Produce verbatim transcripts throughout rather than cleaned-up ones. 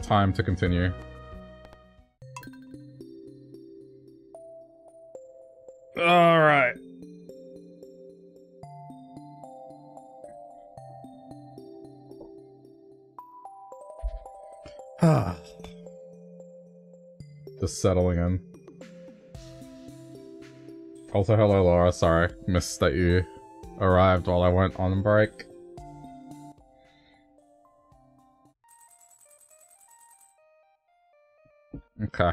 time to continue. Alright. Just settling in. Also, hello Laura, sorry. Missed that you arrived while I went on break. Okay.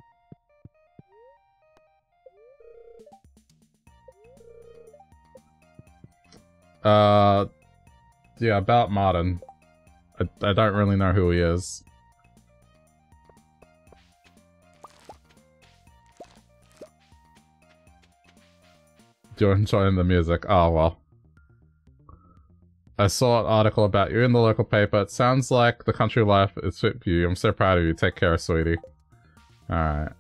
Uh, yeah, about Martin. I, I don't really know who he is. You're enjoying the music. Oh, well. I saw an article about you in the local paper. It sounds like the country life is fit for you. I'm so proud of you. Take care, sweetie. Alright.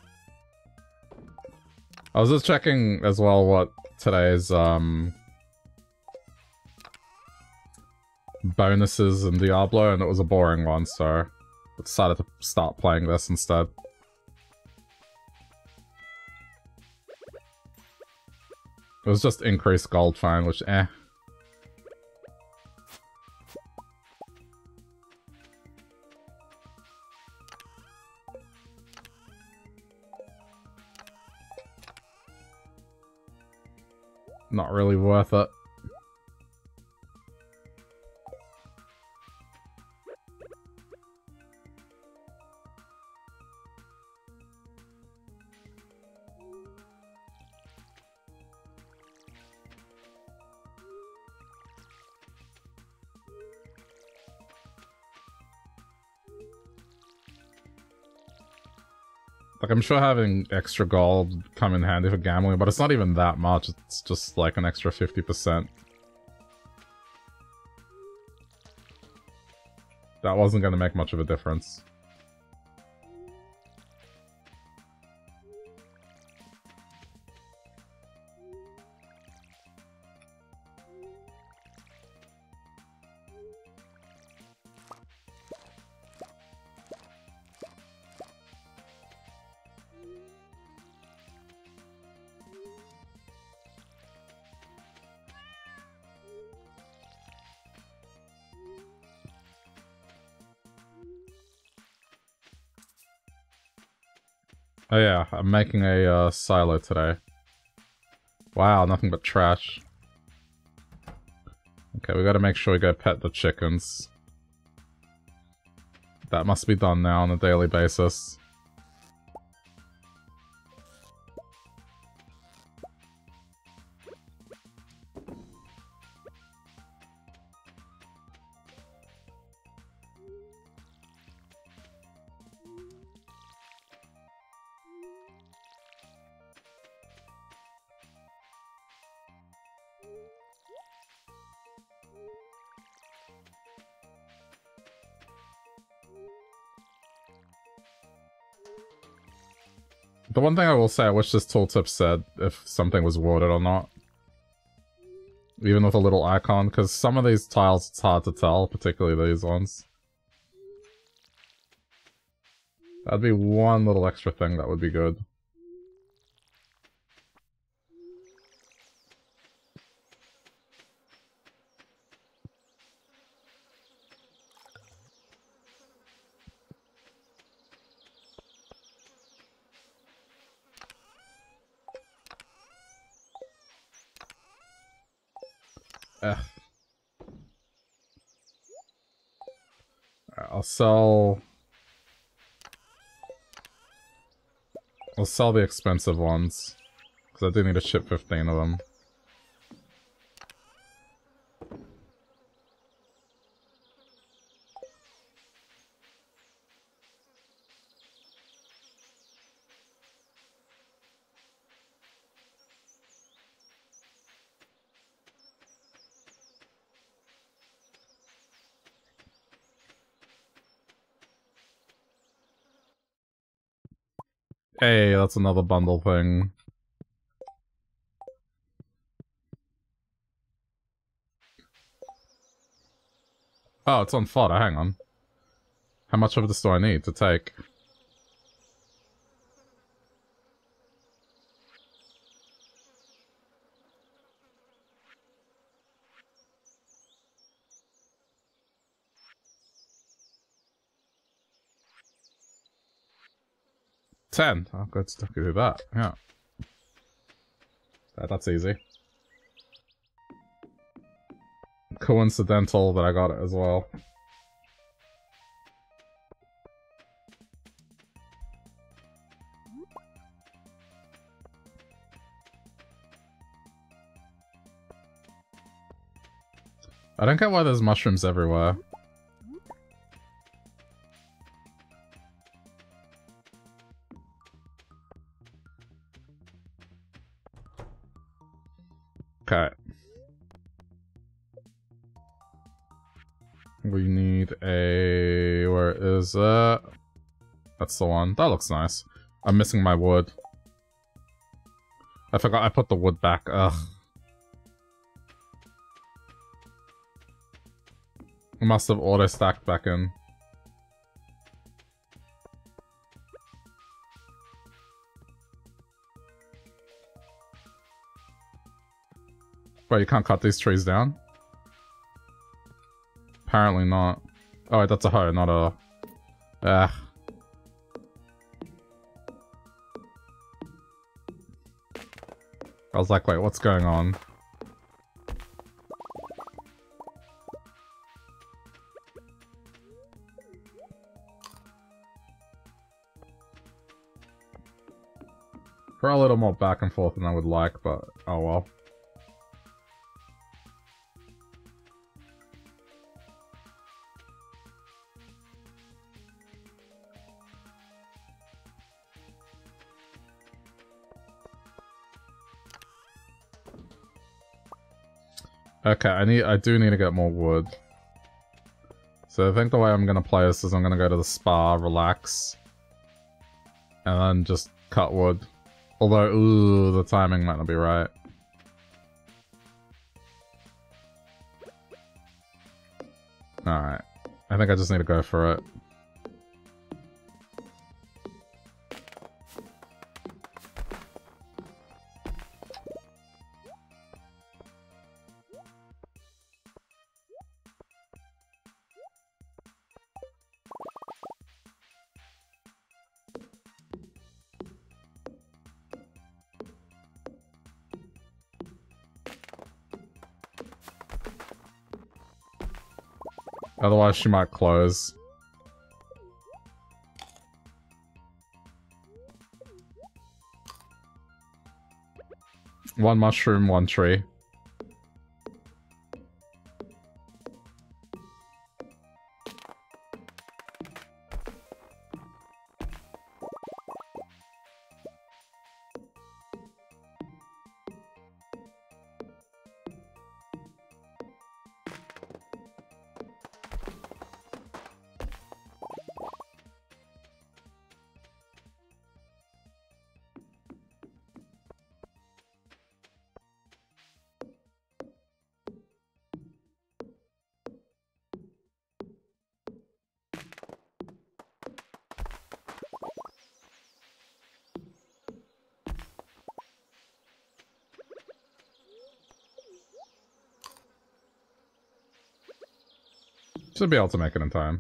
I was just checking as well what today's, um... bonuses in Diablo, and it was a boring one, so I decided to start playing this instead. It was just increased gold fine, which eh. Not really worth it. Like, I'm sure having extra gold come in handy for gambling, but it's not even that much. It's just like an extra fifty percent. That wasn't going to make much of a difference. Oh yeah, I'm making a uh, silo today. Wow, nothing but trash. Okay, we gotta make sure we go pet the chickens. That must be done now on a daily basis. The one thing I will say, I wish this tooltip said if something was watered or not. Even with a little icon, because some of these tiles it's hard to tell, particularly these ones. That'd be one little extra thing that would be good. Eh. I'll sell... I'll sell the expensive ones. Because I do need to ship fifteen of them. Hey, that's another bundle thing. Oh, it's on fodder, hang on. How much of this do I need to take? Ten. Oh, good stuff. I could do that. Yeah. That, that's easy. Coincidental that I got it as well. I don't get why there's mushrooms everywhere. Okay. We need a... Where is it? That's the one. That looks nice. I'm missing my wood. I forgot I put the wood back. Ugh. I must have auto-stacked back in. Wait, you can't cut these trees down? Apparently not. Oh, wait, that's a hoe, not a... Ah. I was like, wait, what's going on? We're a little more back and forth than I would like, but oh well. Okay, I need I do need to get more wood. So I think the way I'm gonna play this is I'm gonna go to the spa, relax, and then just cut wood. Although, ooh, the timing might not be right. Alright. I think I just need to go for it. Otherwise, she might close. One mushroom, one tree. Should be able to make it in time.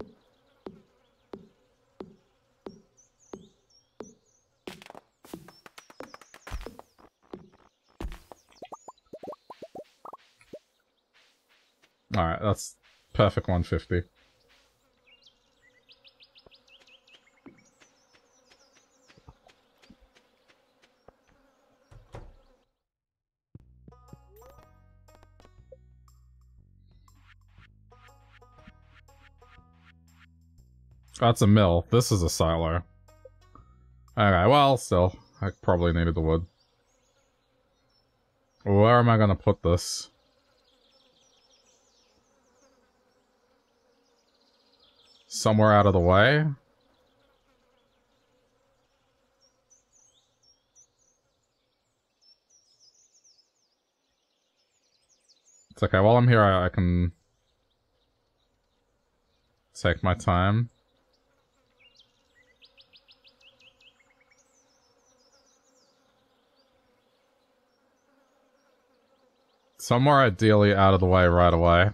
Alright, that's perfect one fifty. That's a mill. This is a silo. Okay, well, still. I probably needed the wood. Where am I gonna put this? Somewhere out of the way? It's okay, while I'm here I, I can take my time. Somewhere ideally out of the way right away.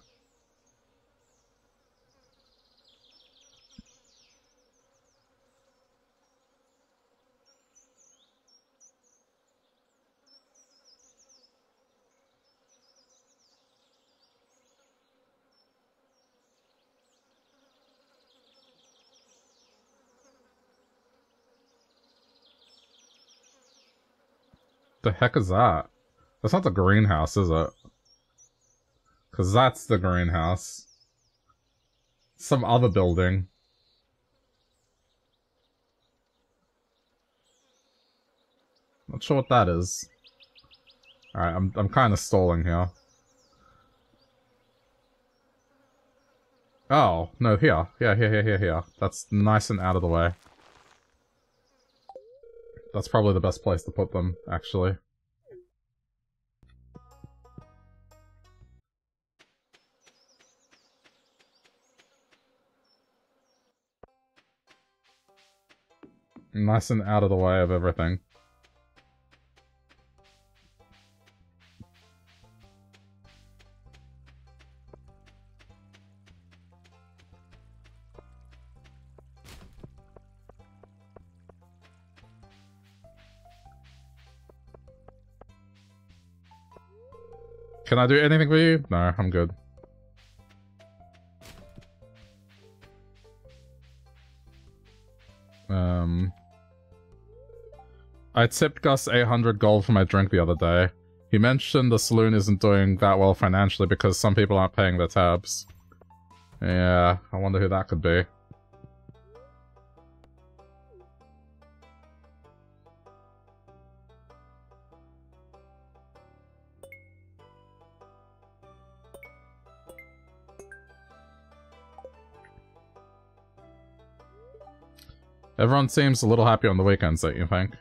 The heck is that? That's not the greenhouse, is it? Because that's the greenhouse. Some other building. Not sure what that is. Alright, I'm, I'm kind of stalling here. Oh, no, here. Yeah, here, here, here, here. That's nice and out of the way. That's probably the best place to put them, actually. Nice and out of the way of everything. Can I do anything for you? No, I'm good. Um... I tipped Gus eight hundred gold for my drink the other day. He mentioned the saloon isn't doing that well financially because some people aren't paying their tabs. Yeah, I wonder who that could be. Everyone seems a little happy on the weekends, don't you think?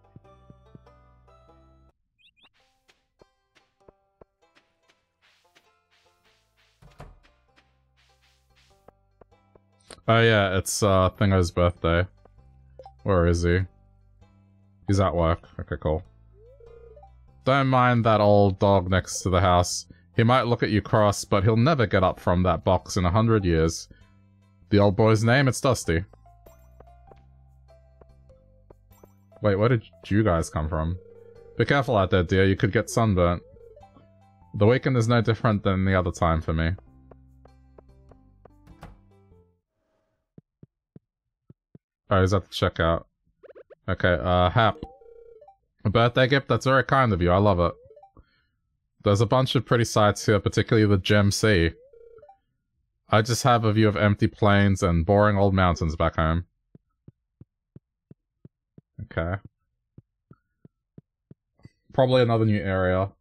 Oh yeah, it's uh, Thingo's birthday. Where is he? He's at work. Okay, cool. Don't mind that old dog next to the house. He might look at you cross, but he'll never get up from that box in a hundred years. The old boy's name? It's Dusty. Wait, where did you guys come from? Be careful out there, dear. You could get sunburnt. The weekend is no different than the other time for me. Oh, he's at the checkout. Okay, uh, Hap. A birthday gift? That's very kind of you. I love it. There's a bunch of pretty sights here, particularly the Gem Sea. I just have a view of empty plains and boring old mountains back home. Okay. Probably another new area.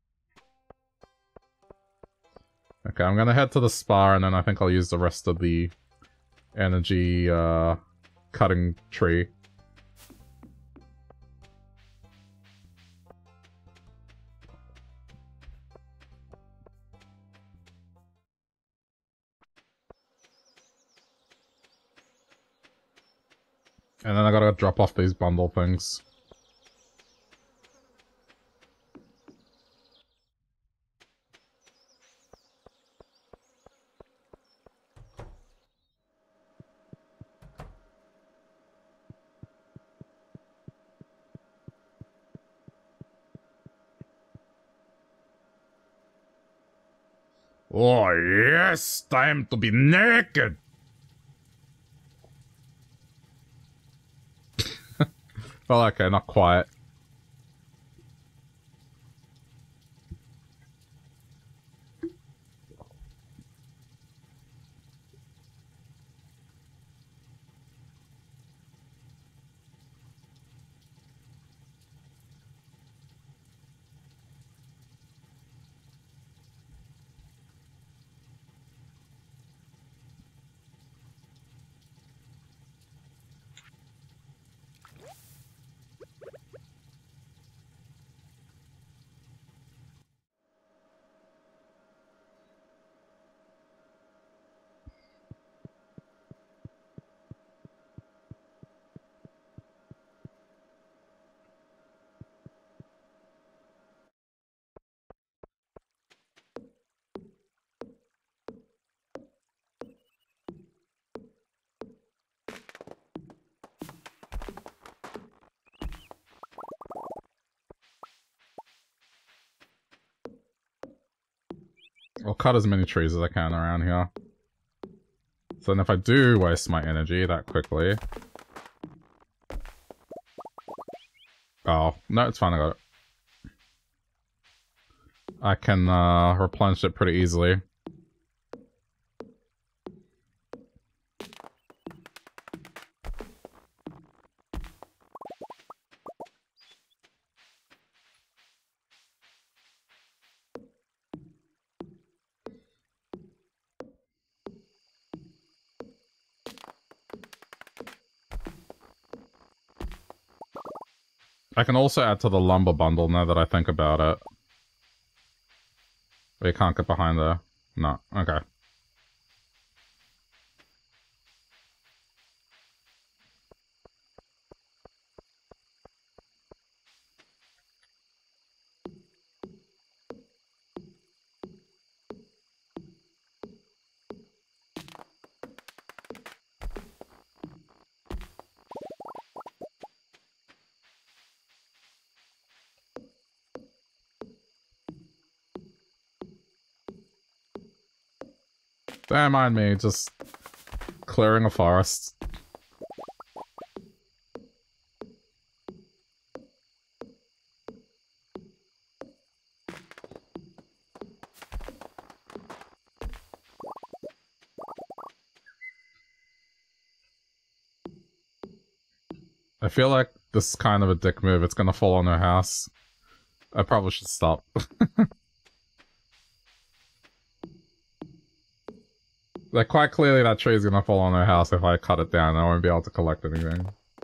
Okay, I'm gonna head to the spa and then I think I'll use the rest of the energy, uh, cutting tree. And then I gotta drop off these bundle things. Oh yes, time to be naked! Well, okay, not quite. I'll cut as many trees as I can around here. So then if I do waste my energy that quickly... Oh, no, it's fine, I got it. I can uh, replenish it pretty easily. I can also add to the lumber bundle now that I think about it. We can't get behind there. No, okay. Don't mind me, just clearing a forest. I feel like this is kind of a dick move. It's gonna fall on her house. I probably should stop. Like, quite clearly that tree is gonna fall on her house if I cut it down. I won't be able to collect anything.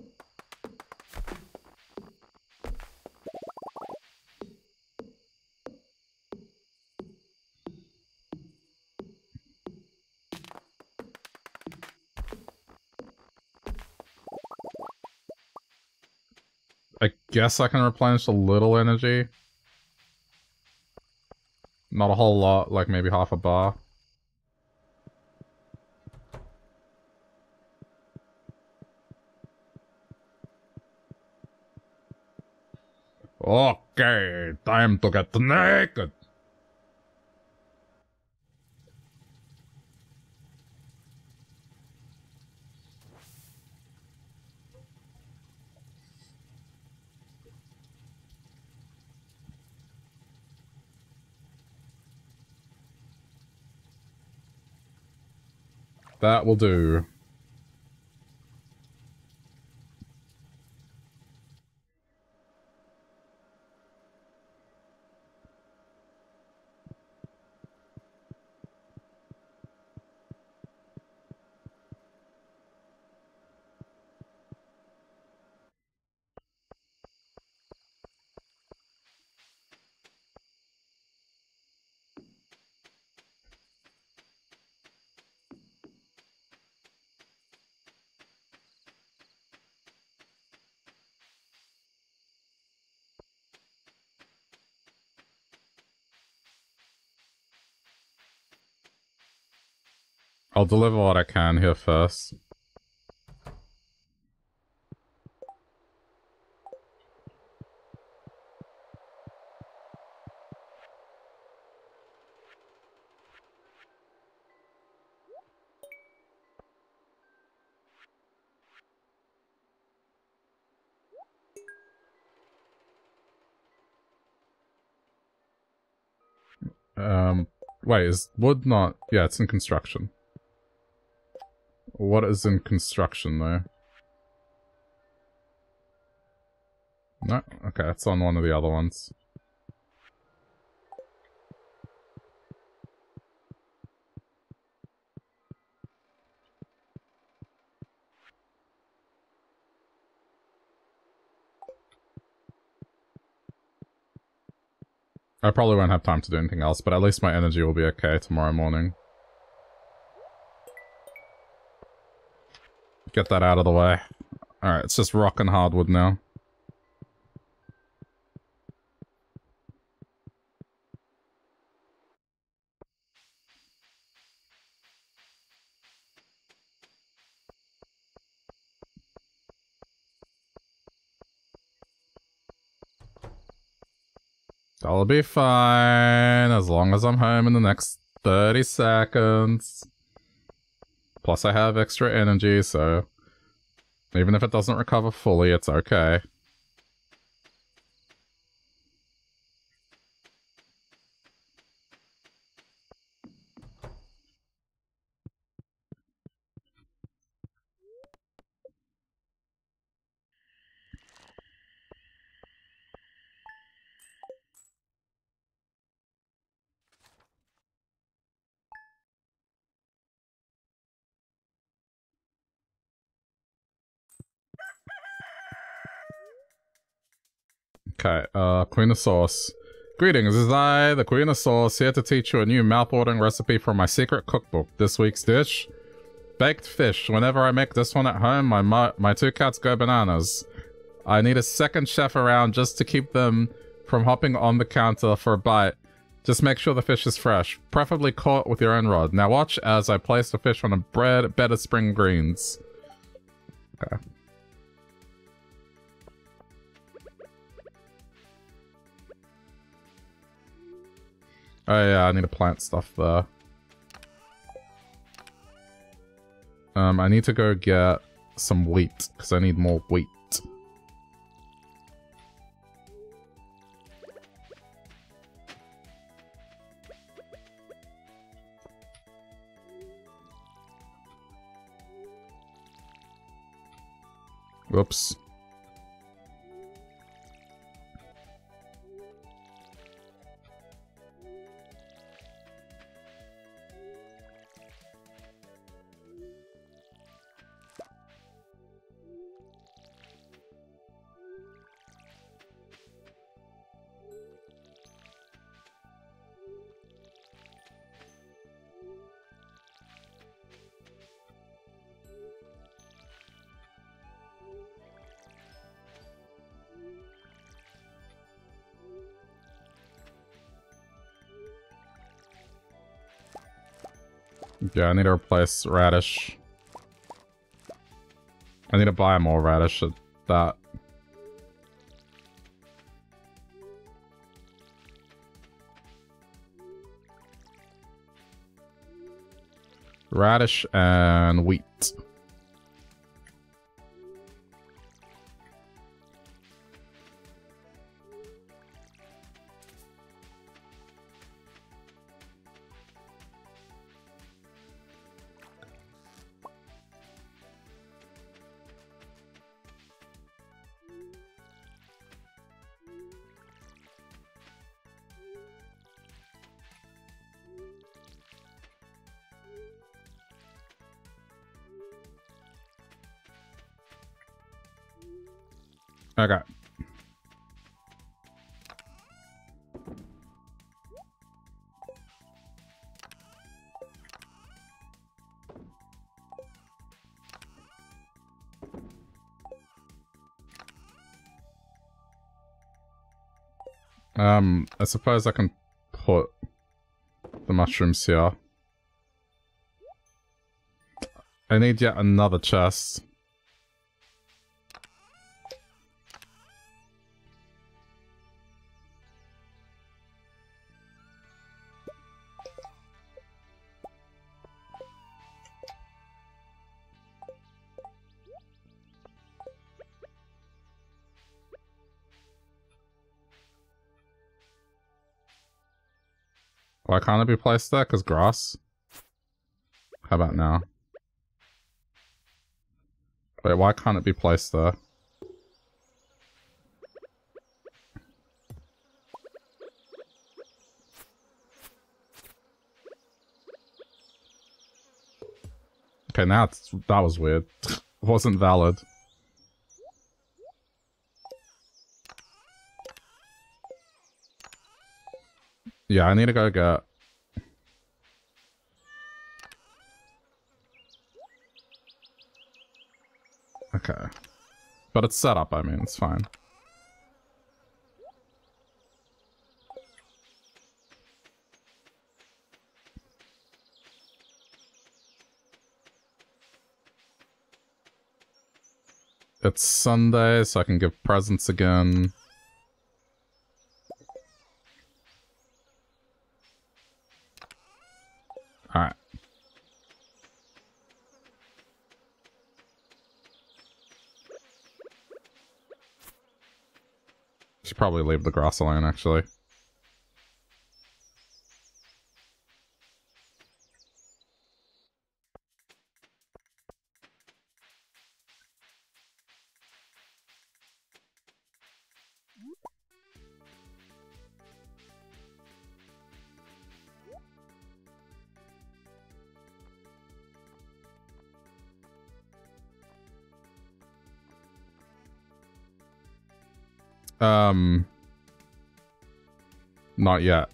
I guess I can replenish a little energy. Not a whole lot, like maybe half a bar. Okay, time to get naked. That will do. I'll deliver what I can here first. Um, wait, is wood not... Yeah, it's in construction. What is in construction, though? No? Okay, it's on one of the other ones. I probably won't have time to do anything else, but at least my energy will be okay tomorrow morning. Get that out of the way. Alright, it's just rock and hardwood now. I'll be fine as long as I'm home in the next thirty seconds. Plus I have extra energy, so even if it doesn't recover fully, it's okay. Okay, uh, Queen of Sauce. Greetings, it is I, the Queen of Sauce, here to teach you a new mouth-watering recipe from my secret cookbook. This week's dish? Baked fish. Whenever I make this one at home, my, my, my two cats go bananas. I need a second chef around just to keep them from hopping on the counter for a bite. Just make sure the fish is fresh, preferably caught with your own rod. Now watch as I place the fish on a bread bed of spring greens. Okay. Oh yeah, I need to plant stuff there. Um, I need to go get some wheat, because I need more wheat. Whoops. Yeah, I need to replace radish. I need to buy more radish at that. Radish and wheat. Okay. Um, I suppose I can put the mushrooms here. I need yet another chest. Why can't it be placed there? Because grass? How about now? Wait, why can't it be placed there? Okay, now it's, that was weird. It wasn't valid. Yeah, I need to go get... Okay. But it's set up, I mean, it's fine. It's Sunday, so I can give presents again. Should probably leave the grass alone, actually. Um, not yet.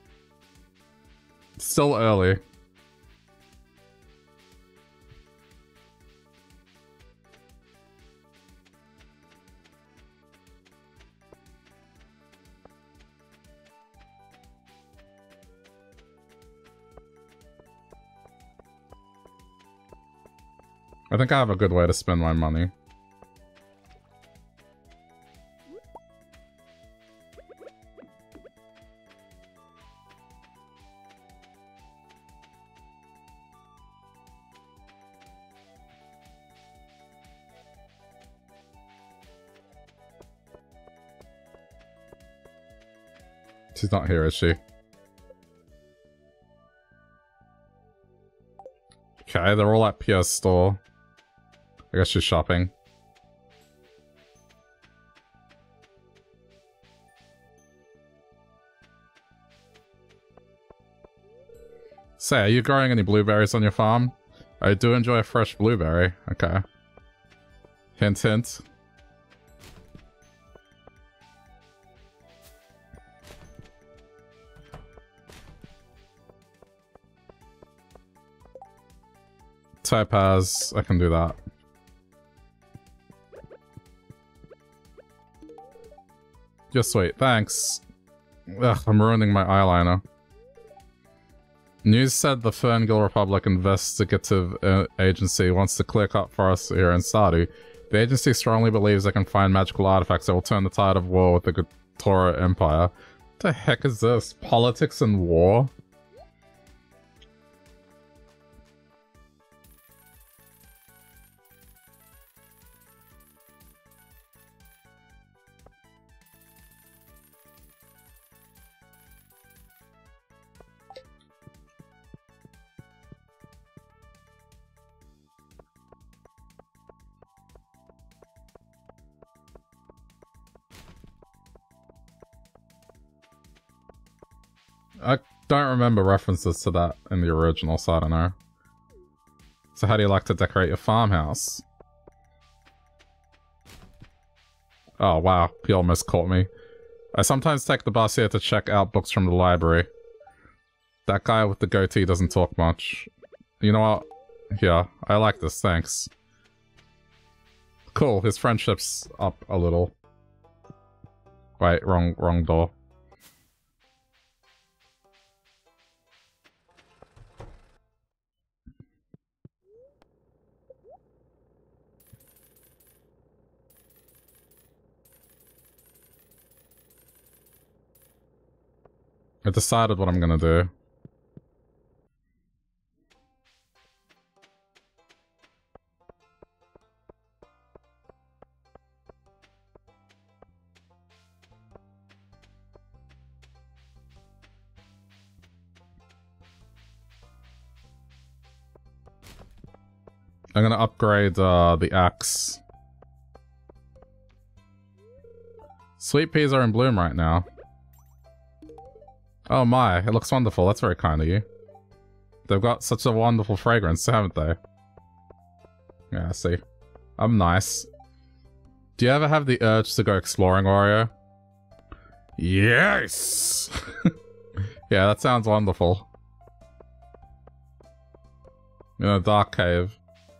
Still early. I think I have a good way to spend my money. She's not here, is she? Okay, they're all at Pierre's store. I guess she's shopping. Say, are you growing any blueberries on your farm? I do enjoy a fresh blueberry. Okay. Hint, hint. Topaz, I can do that. Just wait, thanks. Ugh, I'm ruining my eyeliner. News said the Ferngul Republic Investigative uh, Agency wants to clear cut for us here in Stardew. The agency strongly believes they can find magical artifacts that will turn the tide of war with the Tora Empire. What the heck is this? Politics and war? I don't remember references to that in the original, so I don't know. So how do you like to decorate your farmhouse? Oh wow, he almost caught me. I sometimes take the bus here to check out books from the library. That guy with the goatee doesn't talk much. You know what? Yeah, I like this, thanks. Cool, his friendship's up a little. Wait, wrong, wrong door. I decided what I'm gonna do. I'm gonna upgrade uh, the axe. Sweet peas are in bloom right now. Oh my, it looks wonderful. That's very kind of you. They've got such a wonderful fragrance, haven't they? Yeah, I see. I'm nice. Do you ever have the urge to go exploring, Wario? Yes! Yeah, that sounds wonderful. In a dark cave.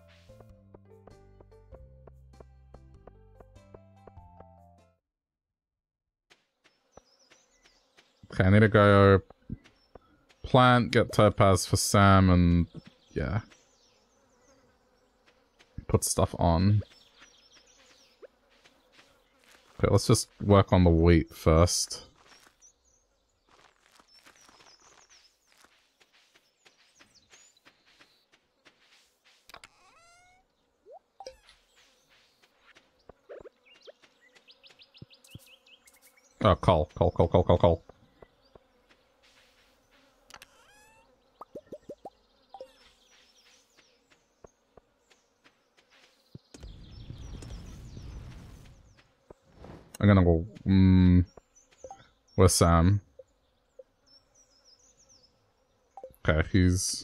Okay, I need to go plant, get Topaz for Sam, and yeah. Put stuff on. Okay, let's just work on the wheat first. Oh, coal, coal, coal, coal, coal, coal. I'm gonna go, um, with Sam. Okay, he's...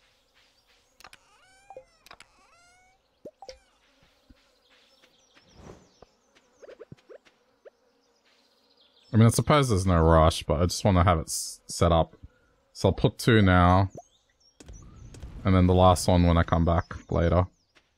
I mean, I suppose there's no rush, but I just want to have it s set up. So I'll put two now. And then the last one when I come back later.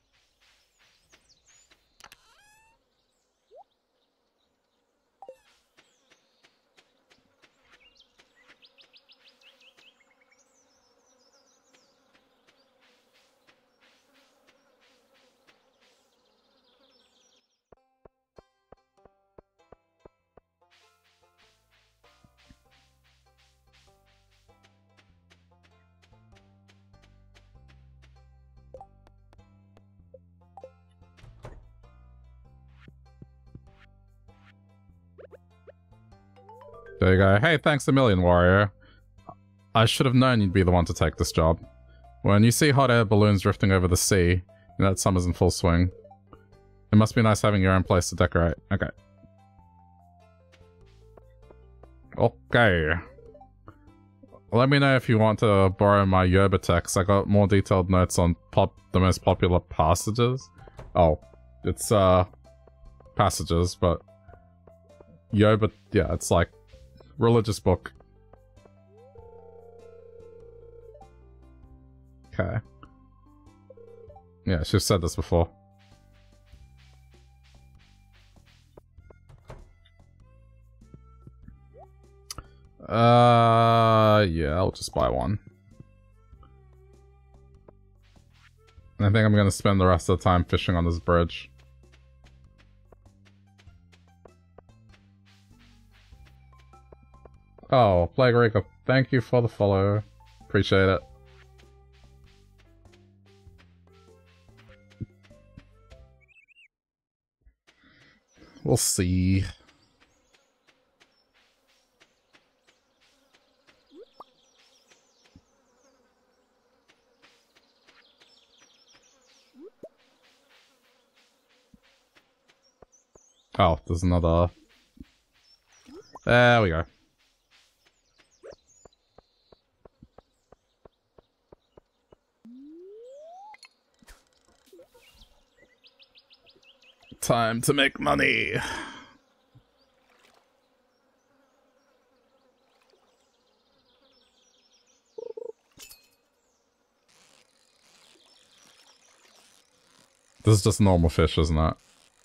There you go. Hey, thanks a million, warrior. I should have known you'd be the one to take this job. When you see hot air balloons drifting over the sea, you know that summer's in full swing. It must be nice having your own place to decorate. Okay. Okay. Let me know if you want to borrow my Yerba text. I got more detailed notes on pop the most popular passages. Oh, it's uh passages, but Yerba, yeah, it's like religious book. Okay. Yeah, she's said this before. Uh, yeah, I'll just buy one. I think I'm gonna spend the rest of the time fishing on this bridge. Oh, Plague Rico, thank you for the follow. Appreciate it. We'll see. Oh, there's another... There we go. Time to make money. This is just normal fish, isn't it?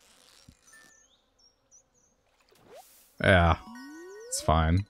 Yeah, it's fine.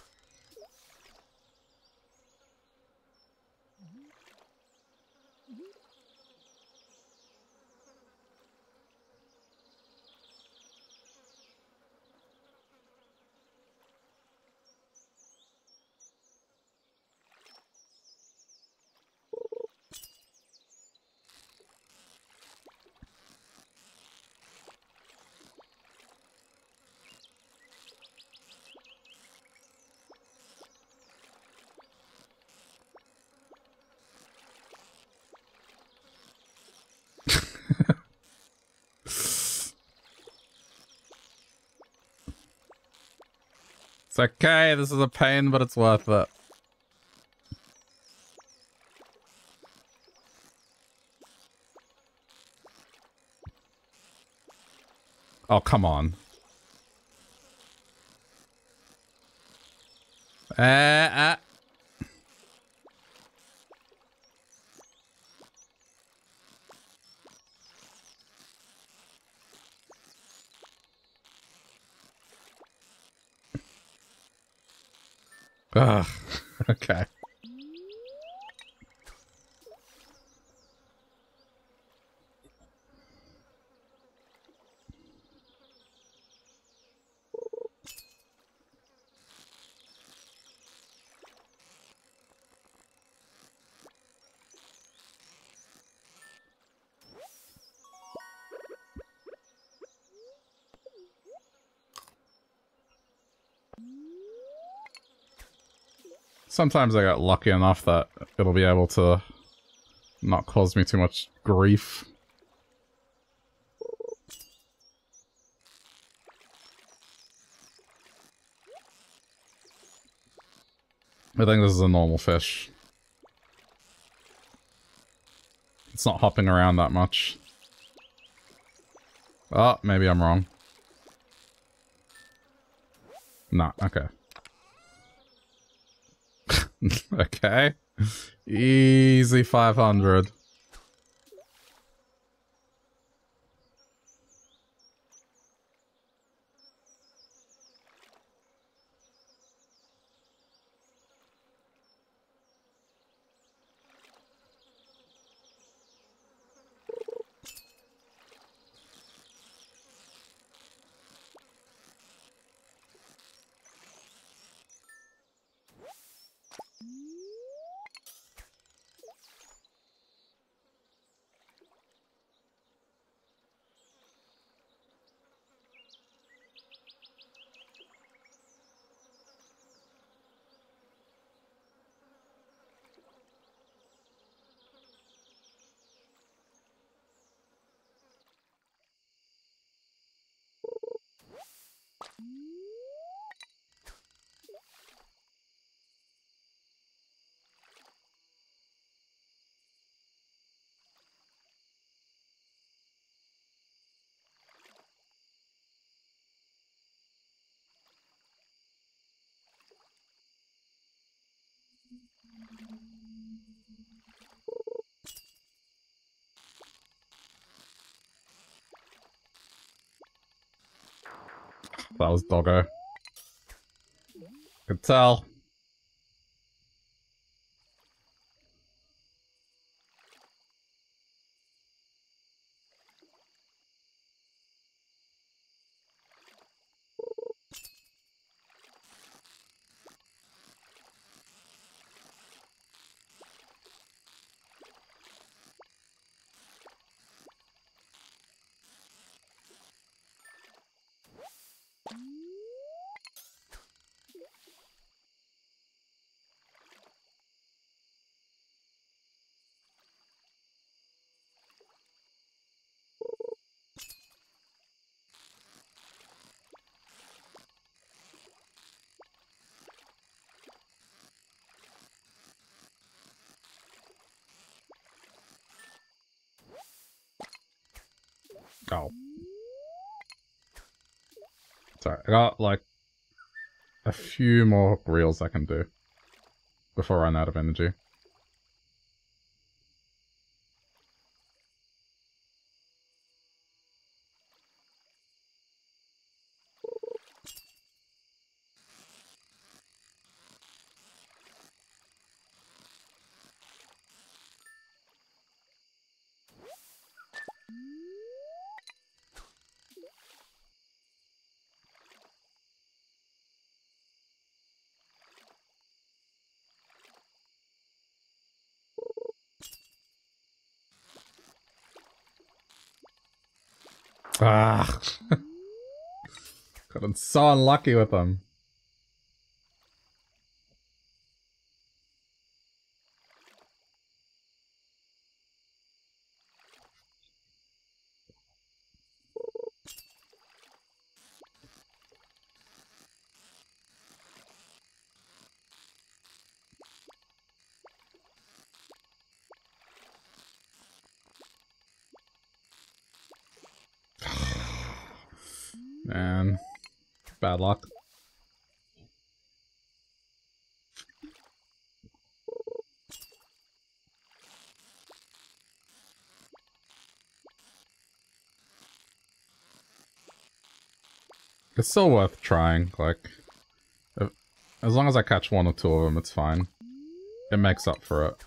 It's okay, this is a pain, but it's worth it. Oh, come on. Uh, uh. Ugh. Okay. Sometimes I get lucky enough that it'll be able to not cause me too much grief. I think this is a normal fish. It's not hopping around that much. Oh, maybe I'm wrong. Nah, okay. Okay. Easy five hundred. That was Doggo. Could tell. Oh. Sorry, I got like a few more reels I can do before I run out of energy. Ah. Gotten so unlucky with them. Man. Bad luck. It's still worth trying, like, if, as long as I catch one or two of them, it's fine. It makes up for it.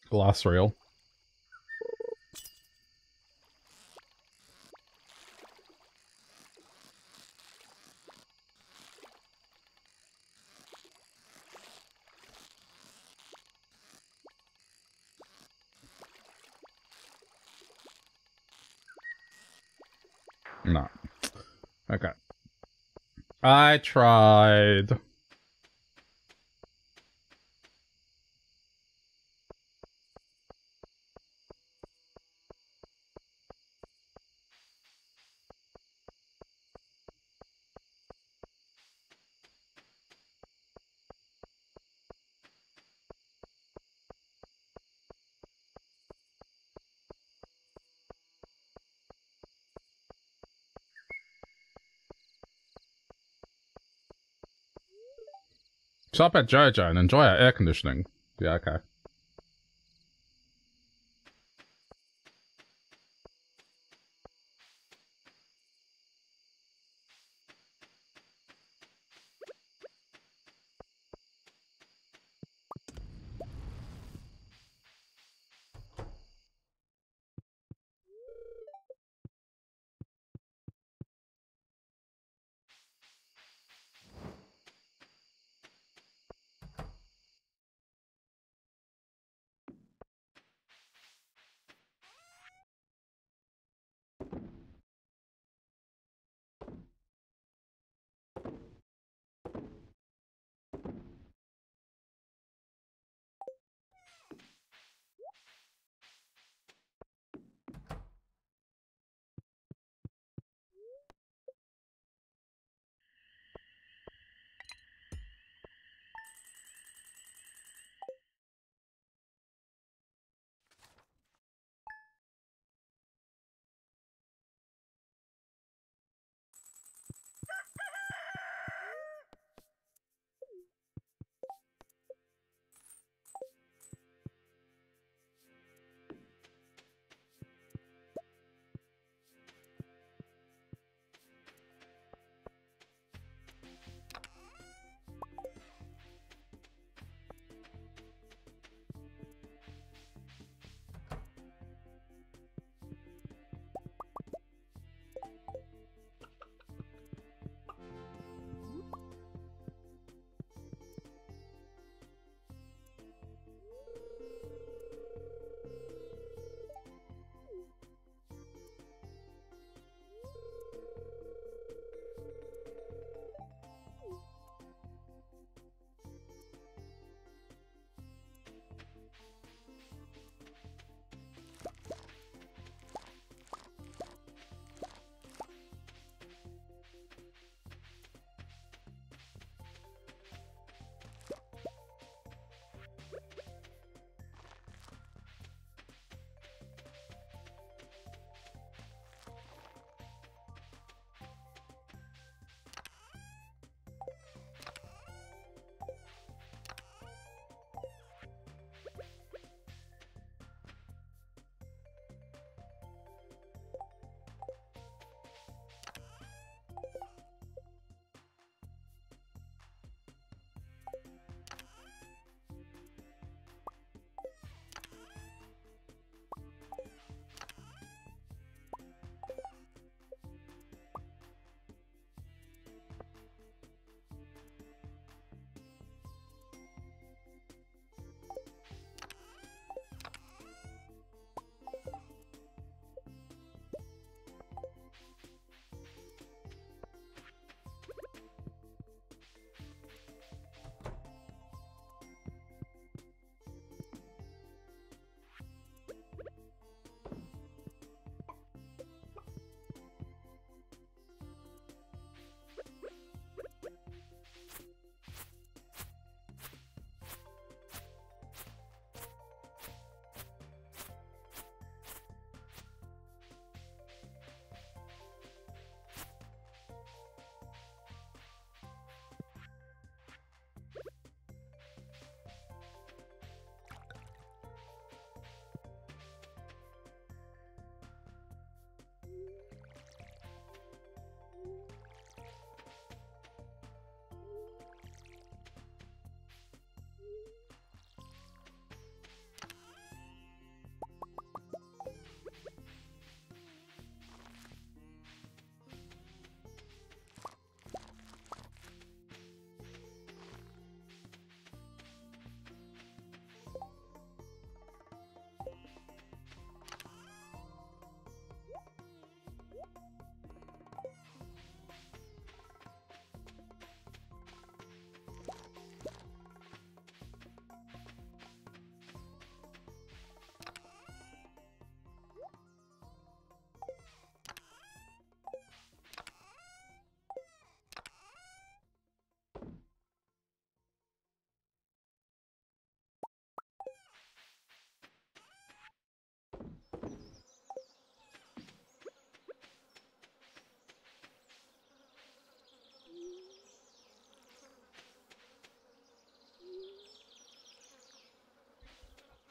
Glass reel. No. Okay. I tried. Shop at Jojo and enjoy our air conditioning. Yeah, okay.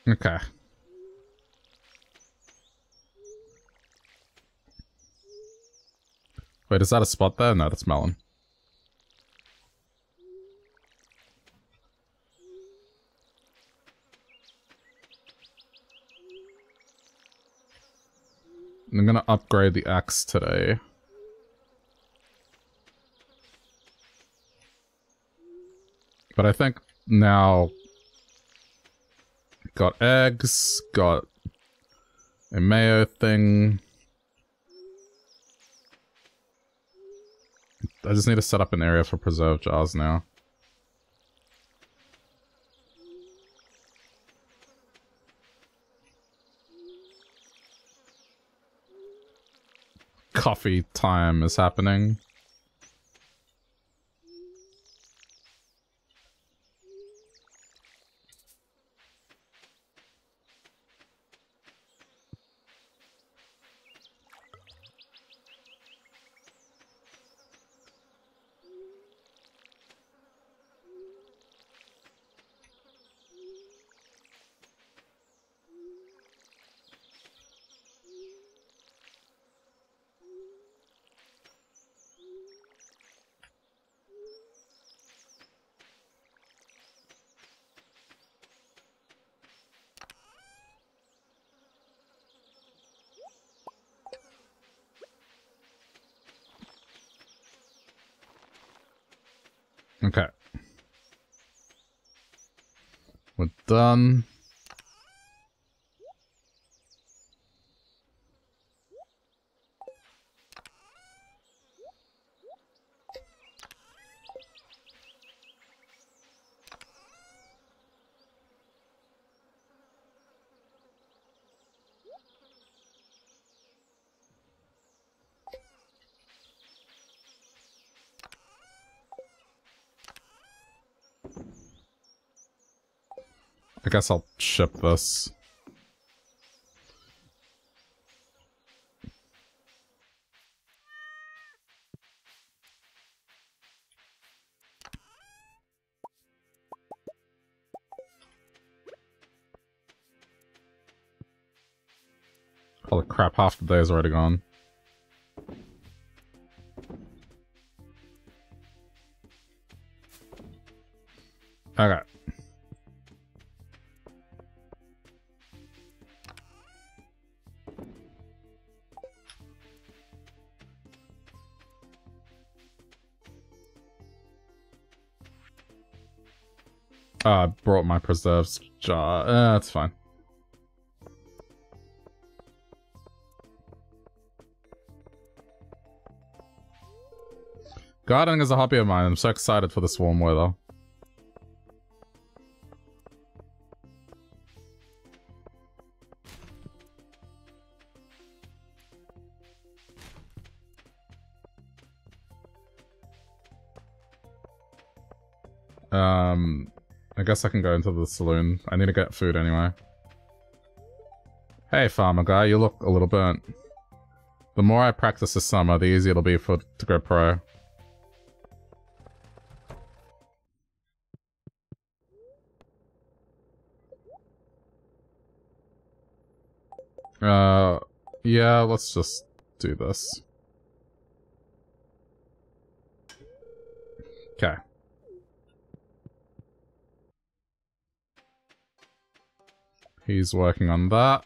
Okay. Wait, is that a spot there? No, that's melon. I'm gonna upgrade the axe today. But I think now... Got eggs, got a mayo thing. I just need to set up an area for preserve jars now. Coffee time is happening. Okay. We're done. I guess I'll ship this. Holy crap, half the day is already gone. Okay. Uh, I brought my preserves jar. Uh, that's fine. Gardening is a hobby of mine. I'm so excited for this warm weather. Um, I guess I can go into the saloon. I need to get food anyway. Hey, farmer guy, you look a little burnt. The more I practice this summer, the easier it'll be for to go pro. Uh, yeah, let's just do this. Okay. He's working on that.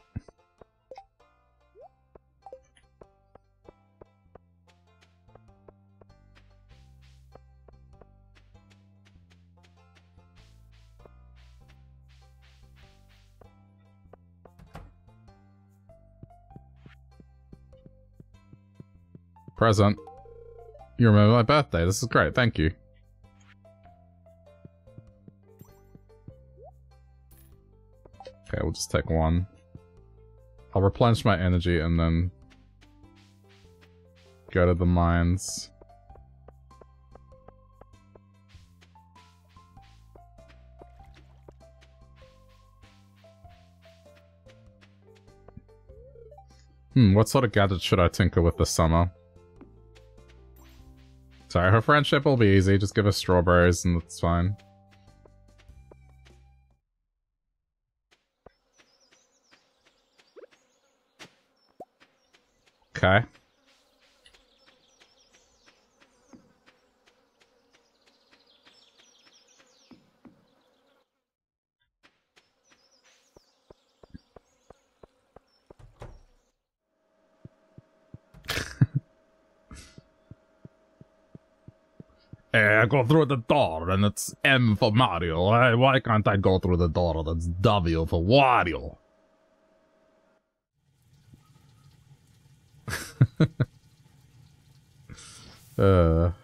Present. You remember my birthday. This is great. Thank you. Okay, we'll just take one. I'll replenish my energy and then go to the mines. Hmm, what sort of gadget should I tinker with this summer? Sorry, her friendship will be easy. Just give her strawberries and that's fine. Okay. Hey, I go through the door and it's M for Mario. Why, why can't I go through the door that's W for Wario? uh...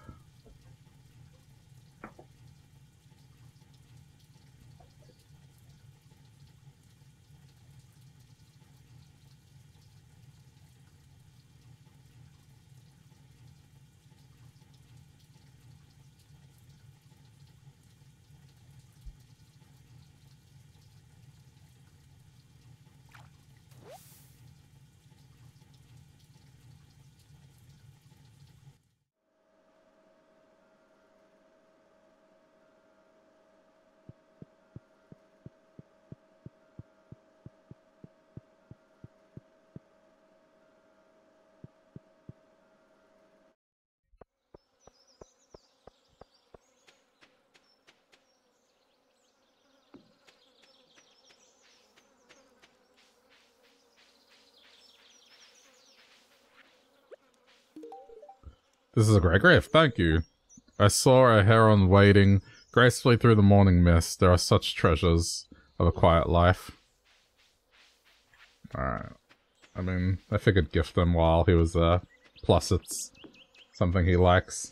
This is a great grave, thank you. I saw a heron wading gracefully through the morning mist. There are such treasures of a quiet life. Alright. I mean, I figured gift him while he was there. Plus it's something he likes.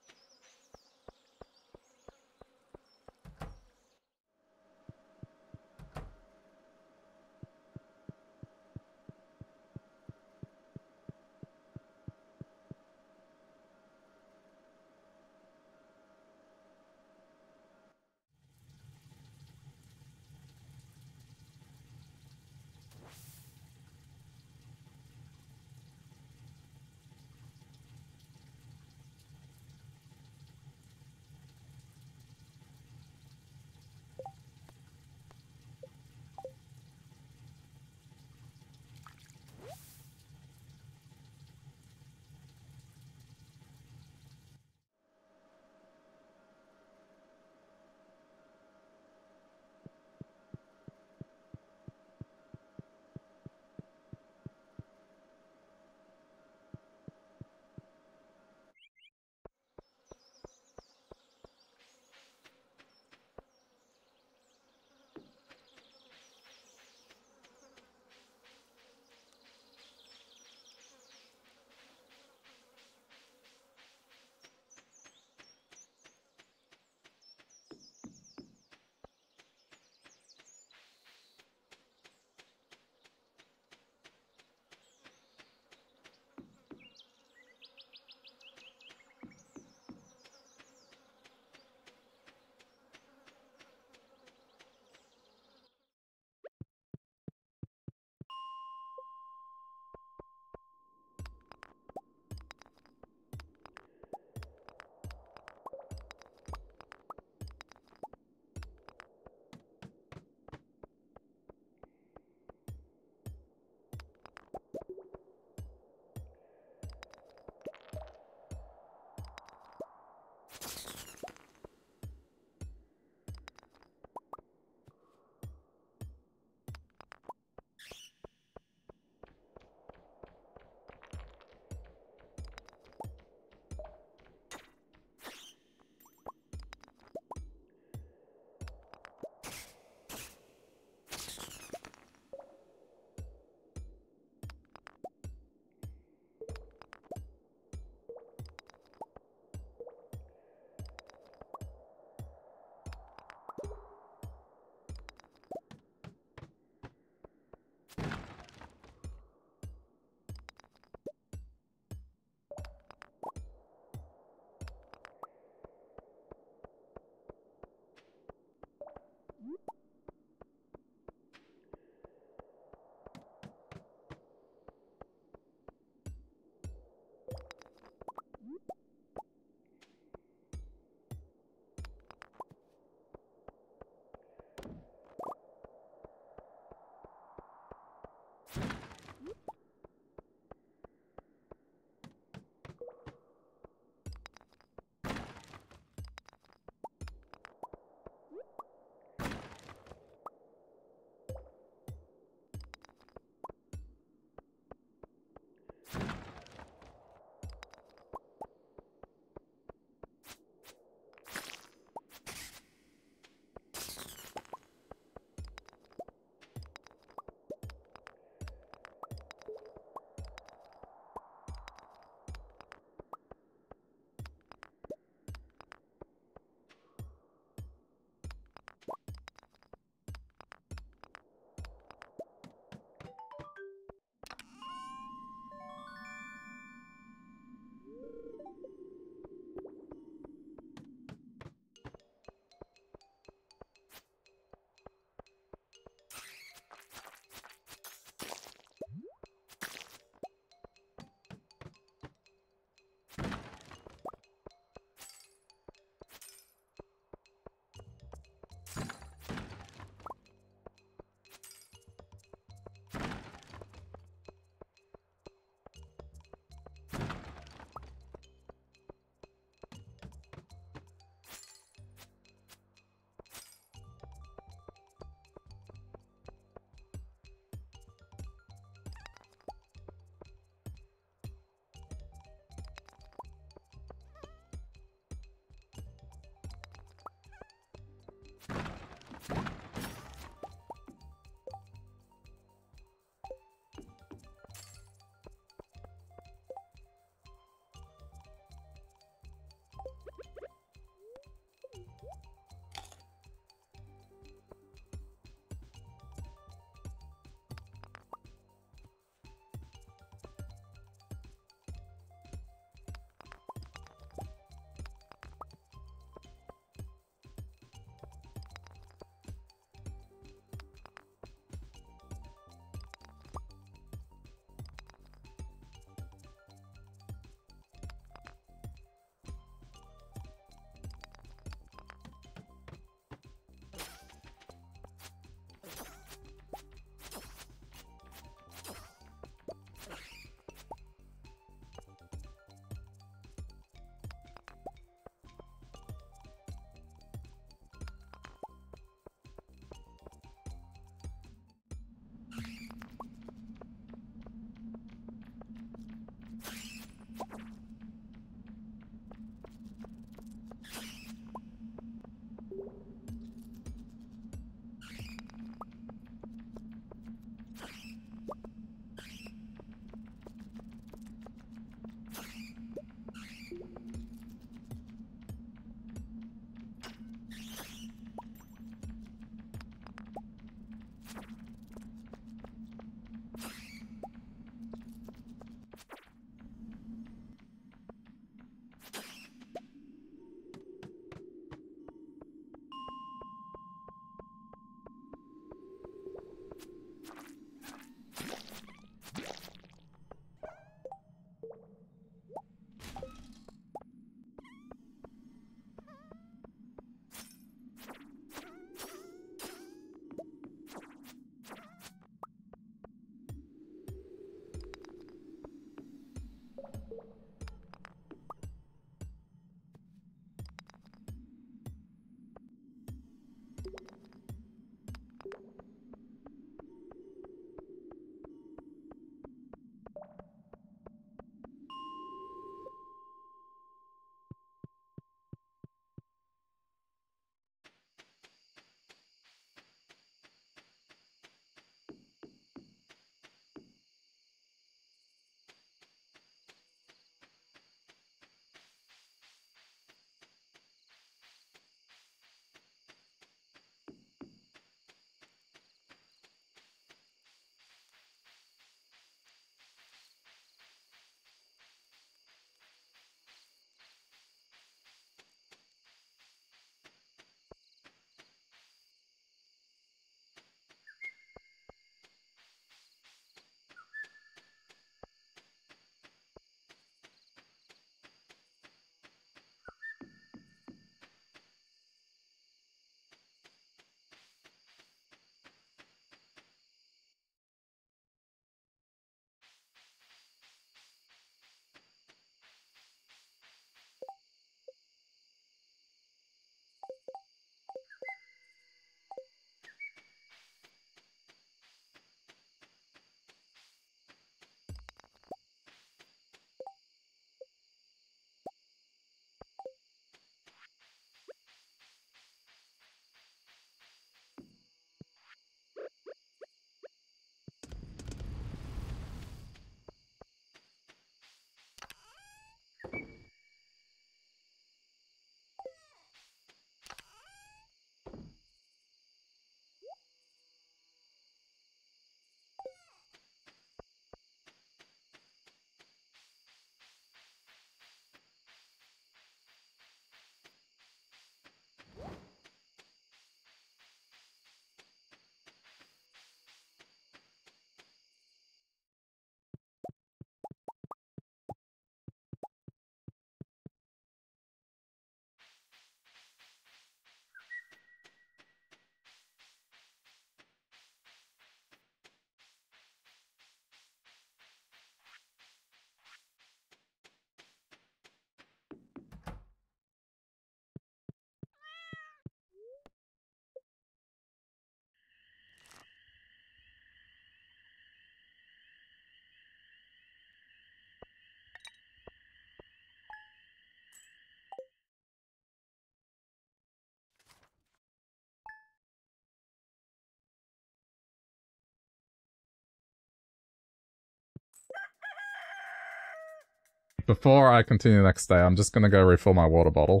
Before I continue the next day, I'm just gonna go refill my water bottle.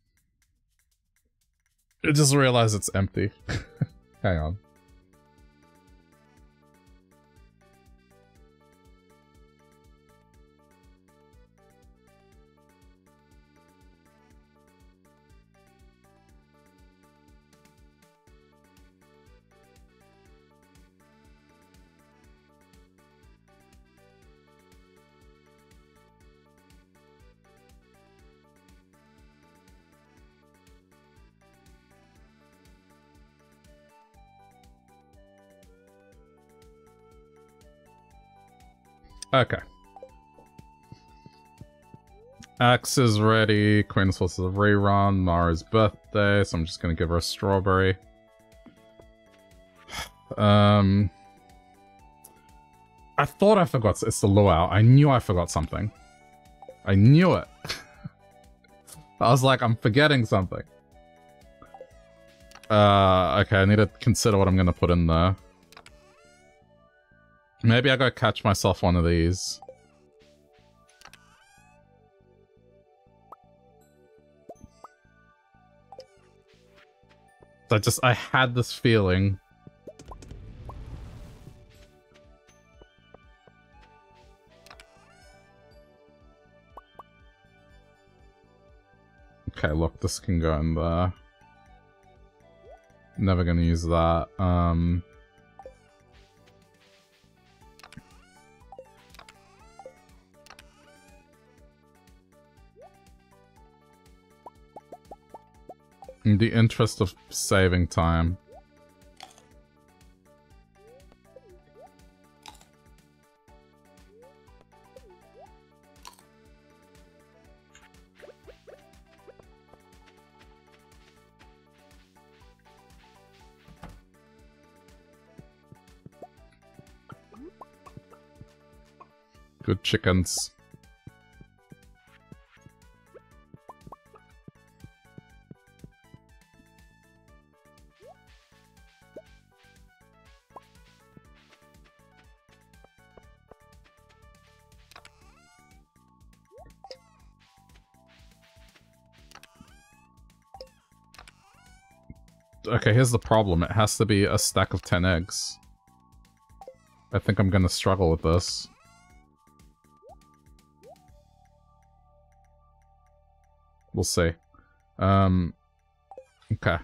I just realized it's empty. Hang on. Okay. Axe is ready. Queen's Force is a rerun. Mara's birthday, so I'm just gonna give her a strawberry. Um, I thought I forgot. It's the luau. I knew I forgot something. I knew it. I was like, I'm forgetting something. Uh, okay, I need to consider what I'm gonna put in there. Maybe I go catch myself one of these. I just, I had this feeling. Okay, look, this can go in there. Never gonna use that. Um... In the interest of saving time. Good chickens. Okay, here's the problem. It has to be a stack of ten eggs. I think I'm gonna struggle with this. We'll see. Um, okay.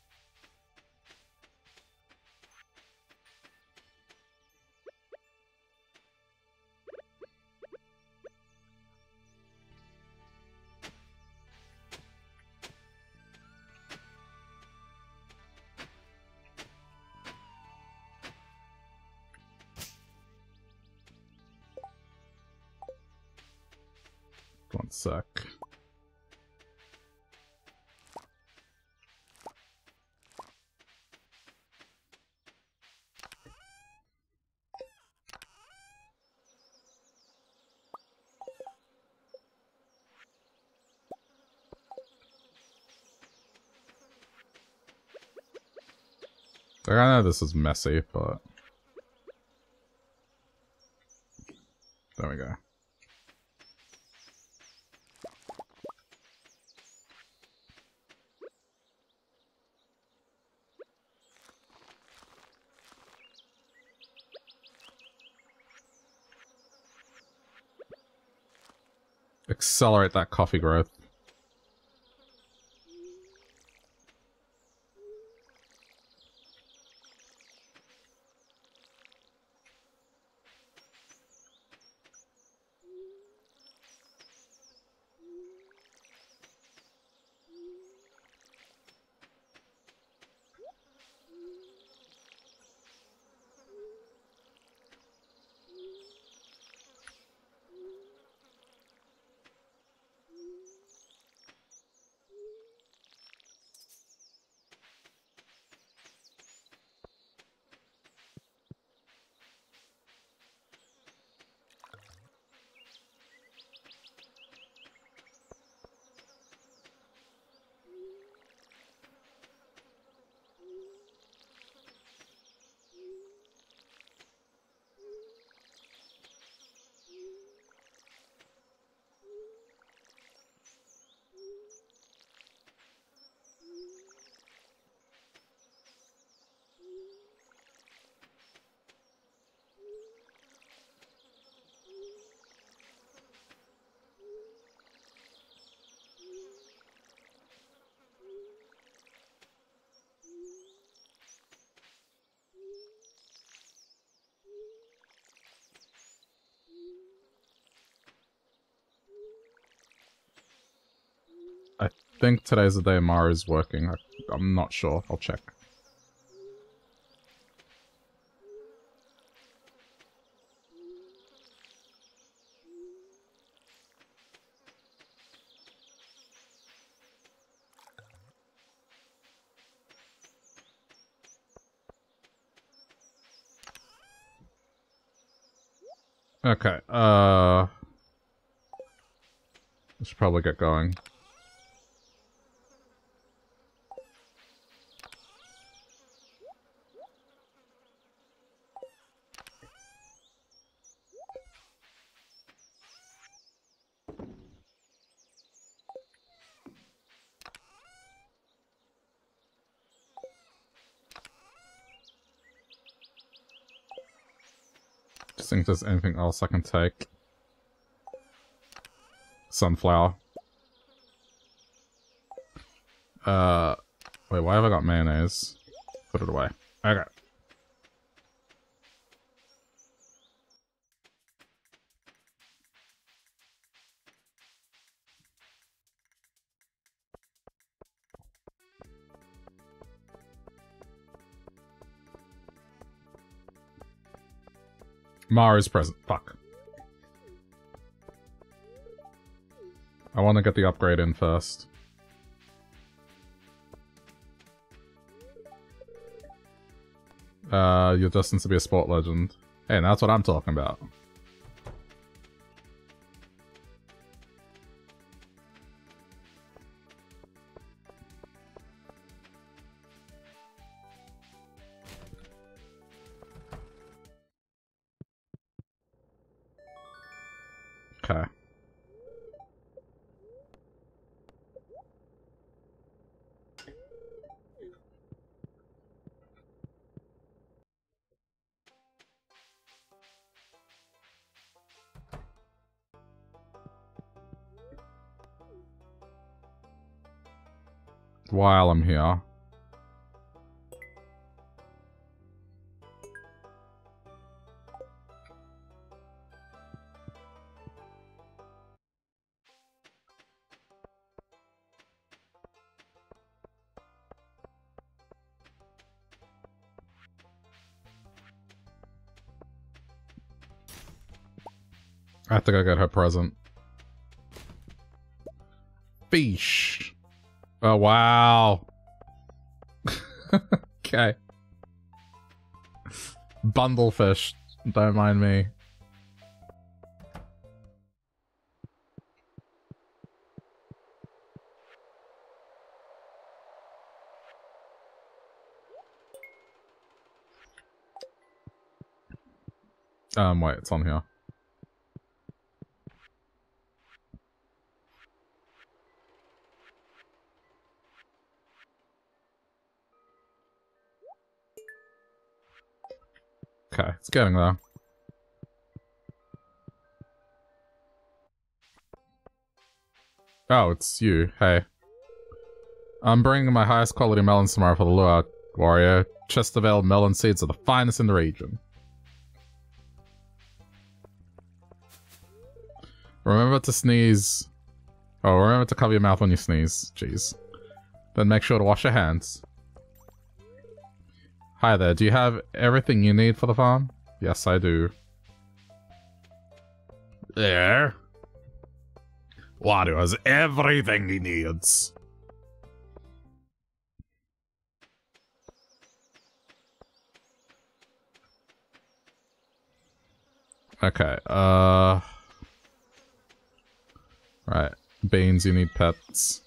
One sec. I know this is messy, but there we go. Accelerate that coffee growth. I think today's the day Mara's working. I, I'm not sure. I'll check. Okay, uh... I should probably get going. Just think if there's anything else I can take. Sunflower. Uh, wait, why have I got mayonnaise? Put it away. Okay. Mara's present. Fuck. I want to get the upgrade in first. Uh, you're destined to be a sport legend. Hey, and that's what I'm talking about. Okay. While I'm here. I have to go get her present. Fish. Oh, wow. Okay. Bundle fish. Don't mind me. Um, wait, it's on here. Okay, it's getting there. Oh, it's you. Hey. I'm bringing my highest quality melons tomorrow for the luau, warrior. Chestervale melon seeds are the finest in the region. Remember to sneeze. Oh, remember to cover your mouth when you sneeze. Jeez. Then make sure to wash your hands. Hi there, do you have everything you need for the farm? Yes, I do. There. Wario has everything he needs. Okay, uh... right. Beans, you need pets.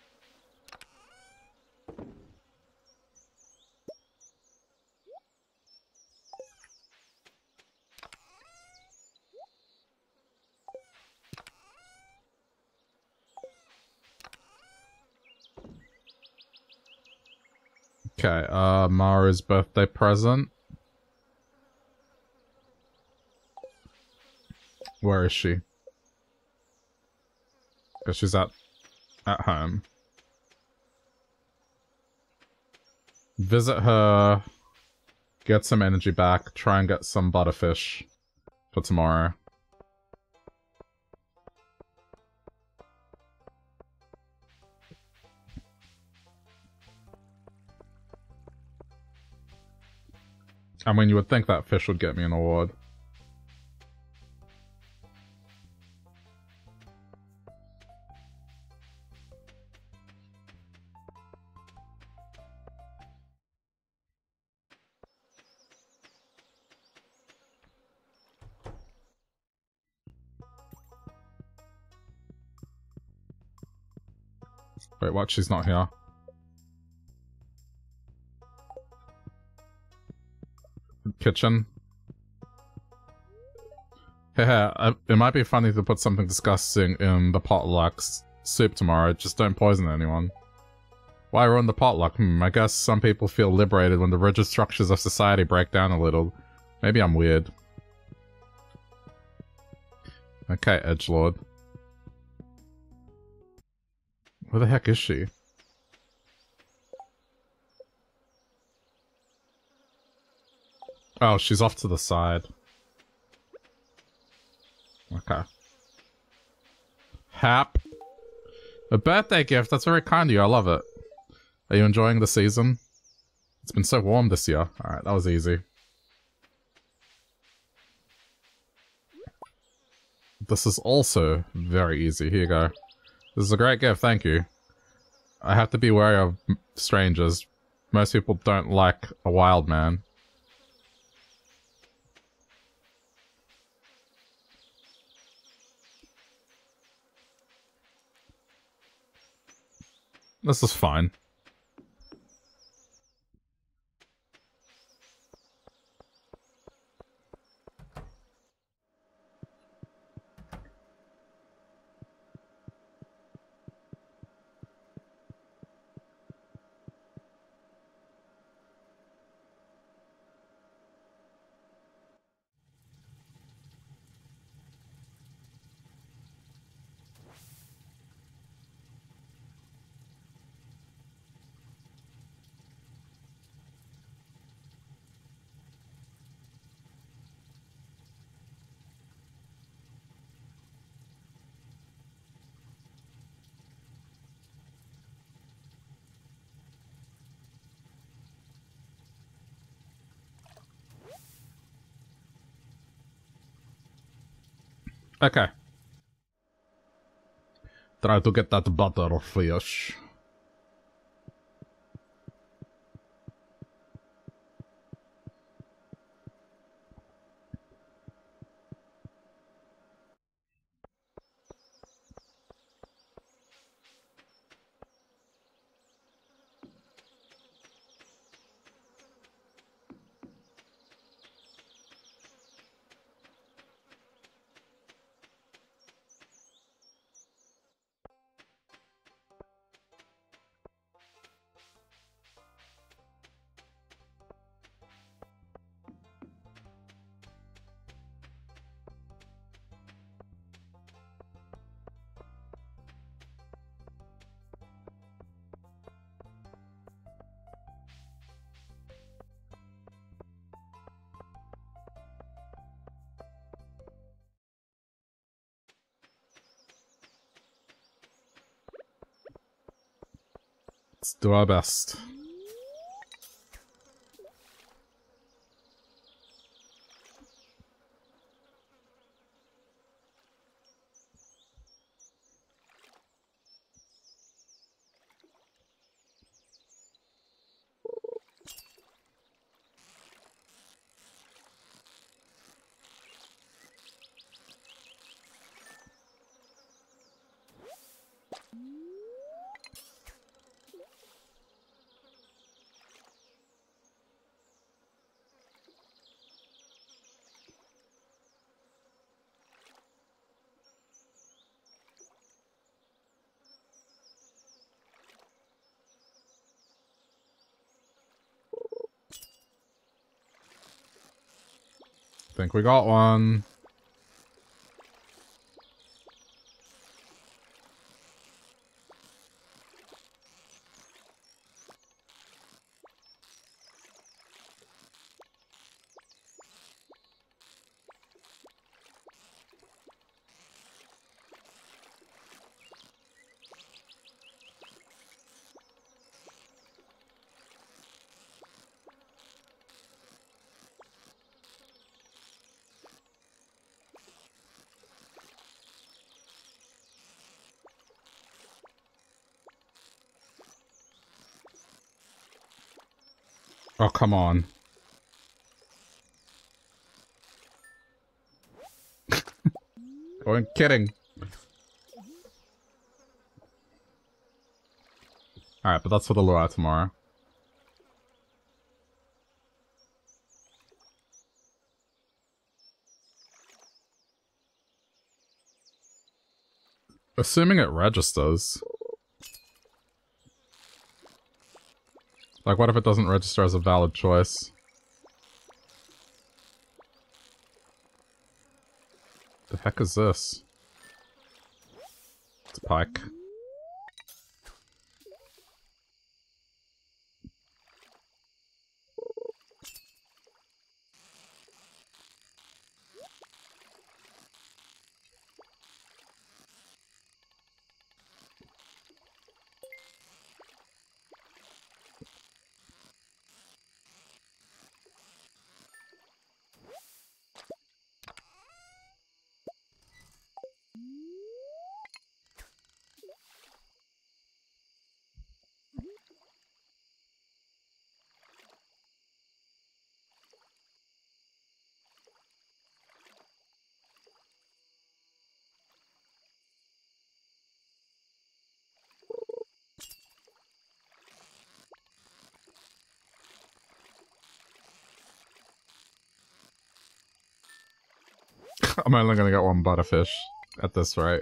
Okay, uh, Mara's birthday present. Where is she? Because she's at, at home. Visit her, get some energy back, try and get some butterfish for tomorrow. I mean, you would think that fish would get me an award. Wait, what? She's not here. Kitchen. Haha, it might be funny to put something disgusting in the potluck soup tomorrow, just don't poison anyone. Why ruin the potluck? Hmm, I guess some people feel liberated when the rigid structures of society break down a little. Maybe I'm weird. Okay, edgelord. Where the heck is she? Oh, she's off to the side. Okay. Hap. A birthday gift, that's very kind of you, I love it. Are you enjoying the season? It's been so warm this year. Alright, that was easy. This is also very easy. Here you go. This is a great gift, thank you. I have to be wary of strangers. Most people don't like a wild man. This is fine. Okay. Try to get that butterfish. Let's do our best. Think we got one. Oh, come on. I wasn't kidding. Alright, but that's for the luau tomorrow. Assuming it registers. Like, what if it doesn't register as a valid choice? The heck is this? It's a pike. I'm only gonna get one butterfish at this rate.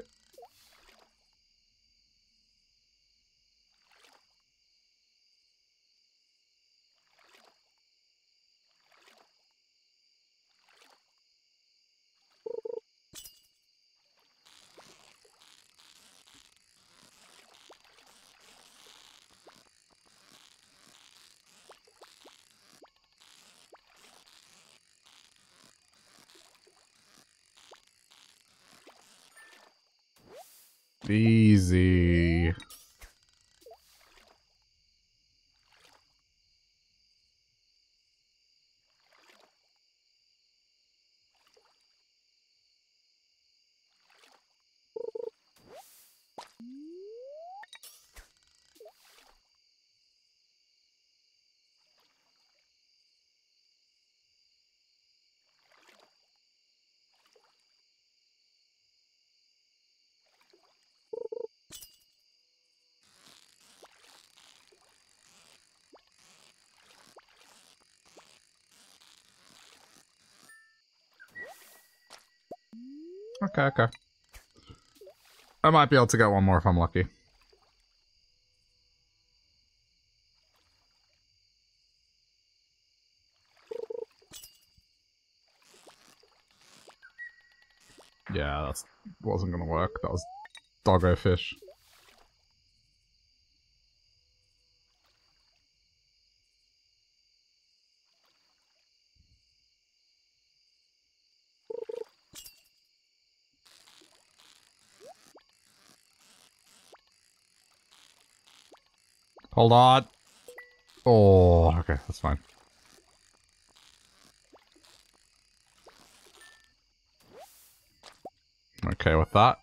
Easy. Okay, okay. I might be able to get one more if I'm lucky. Yeah, that wasn't gonna work. That was doggo fish. Hold on. Oh, okay, that's fine. Okay with that.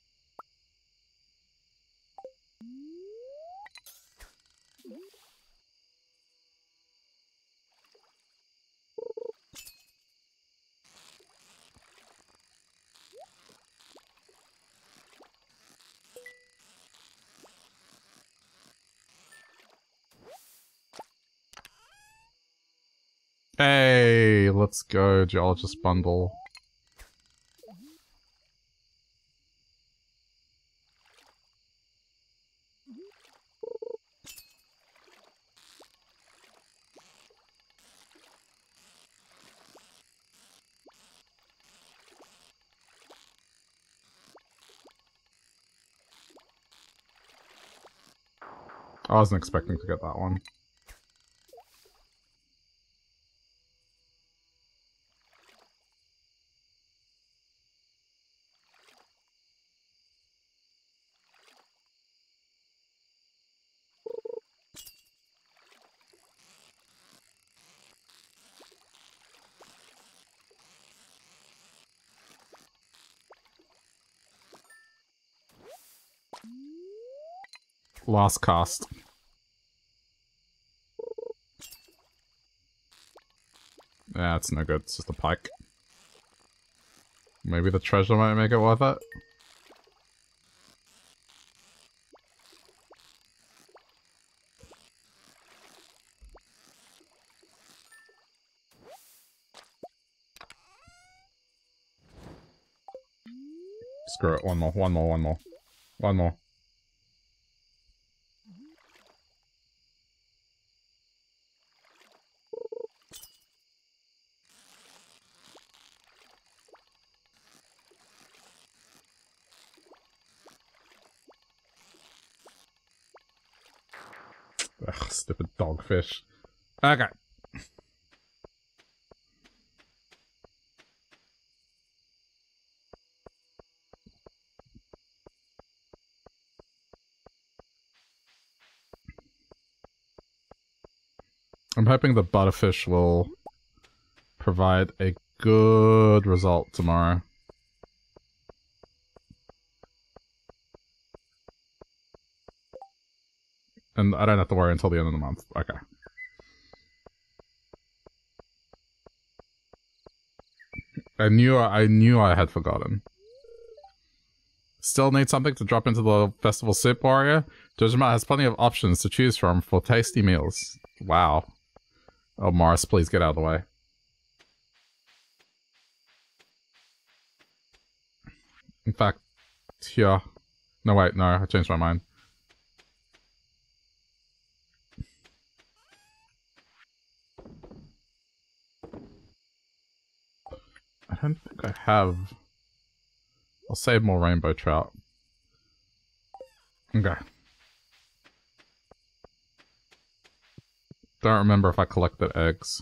Hey, let's go, Geologist Bundle. I wasn't expecting to get that one. Last cast. Yeah, it's no good. It's just a pike. Maybe the treasure might make it worth it. Screw it. One more, one more, one more. One more. Ugh, stupid dogfish. Okay. I'm hoping the butterfish will provide a good result tomorrow. And I don't have to worry until the end of the month. Okay. I knew I knew I had forgotten. Still need something to drop into the festival soup warrior? Dojima has plenty of options to choose from for tasty meals. Wow. Oh, Morris, please get out of the way. In fact, here. No, wait, no, I changed my mind. I don't think I have. I'll save more rainbow trout. Okay. Don't remember if I collected eggs.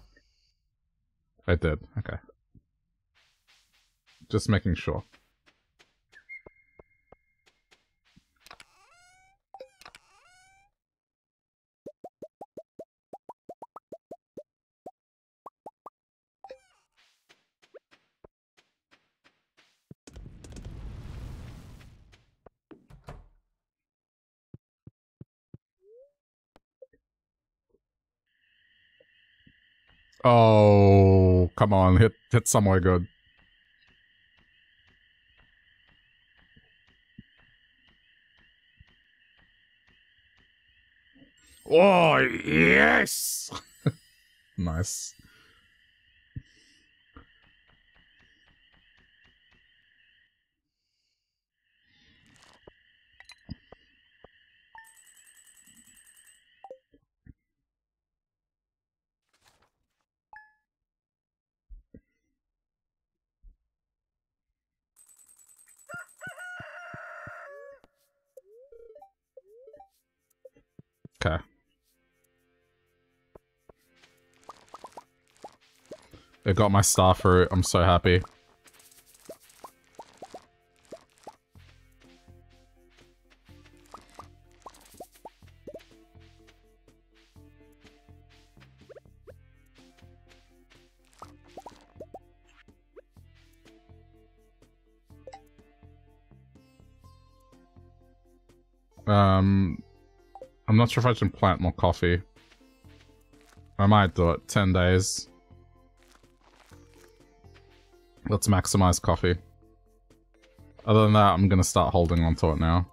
I did. Okay. Just making sure. Oh, come on. Hit, hit somewhere good. Oh, yes! Nice. Okay. It got my star fruit. I'm so happy. Um, I'm not sure if I should plant more coffee. I might do it. ten days. Let's maximize coffee. Other than that, I'm gonna start holding on to it now.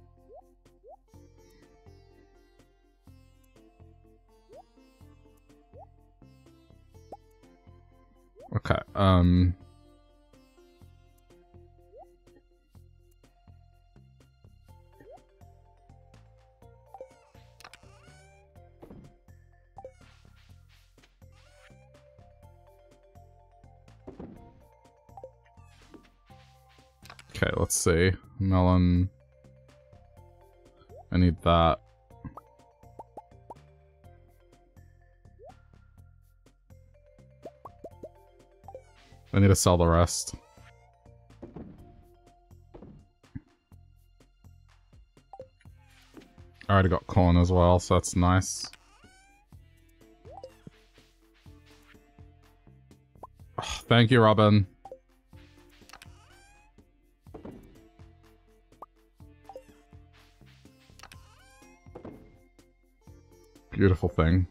Okay, um... Okay, let's see. Melon. I need that. I need to sell the rest. I already got corn as well, so that's nice. Oh, thank you, Robin. Beautiful thing.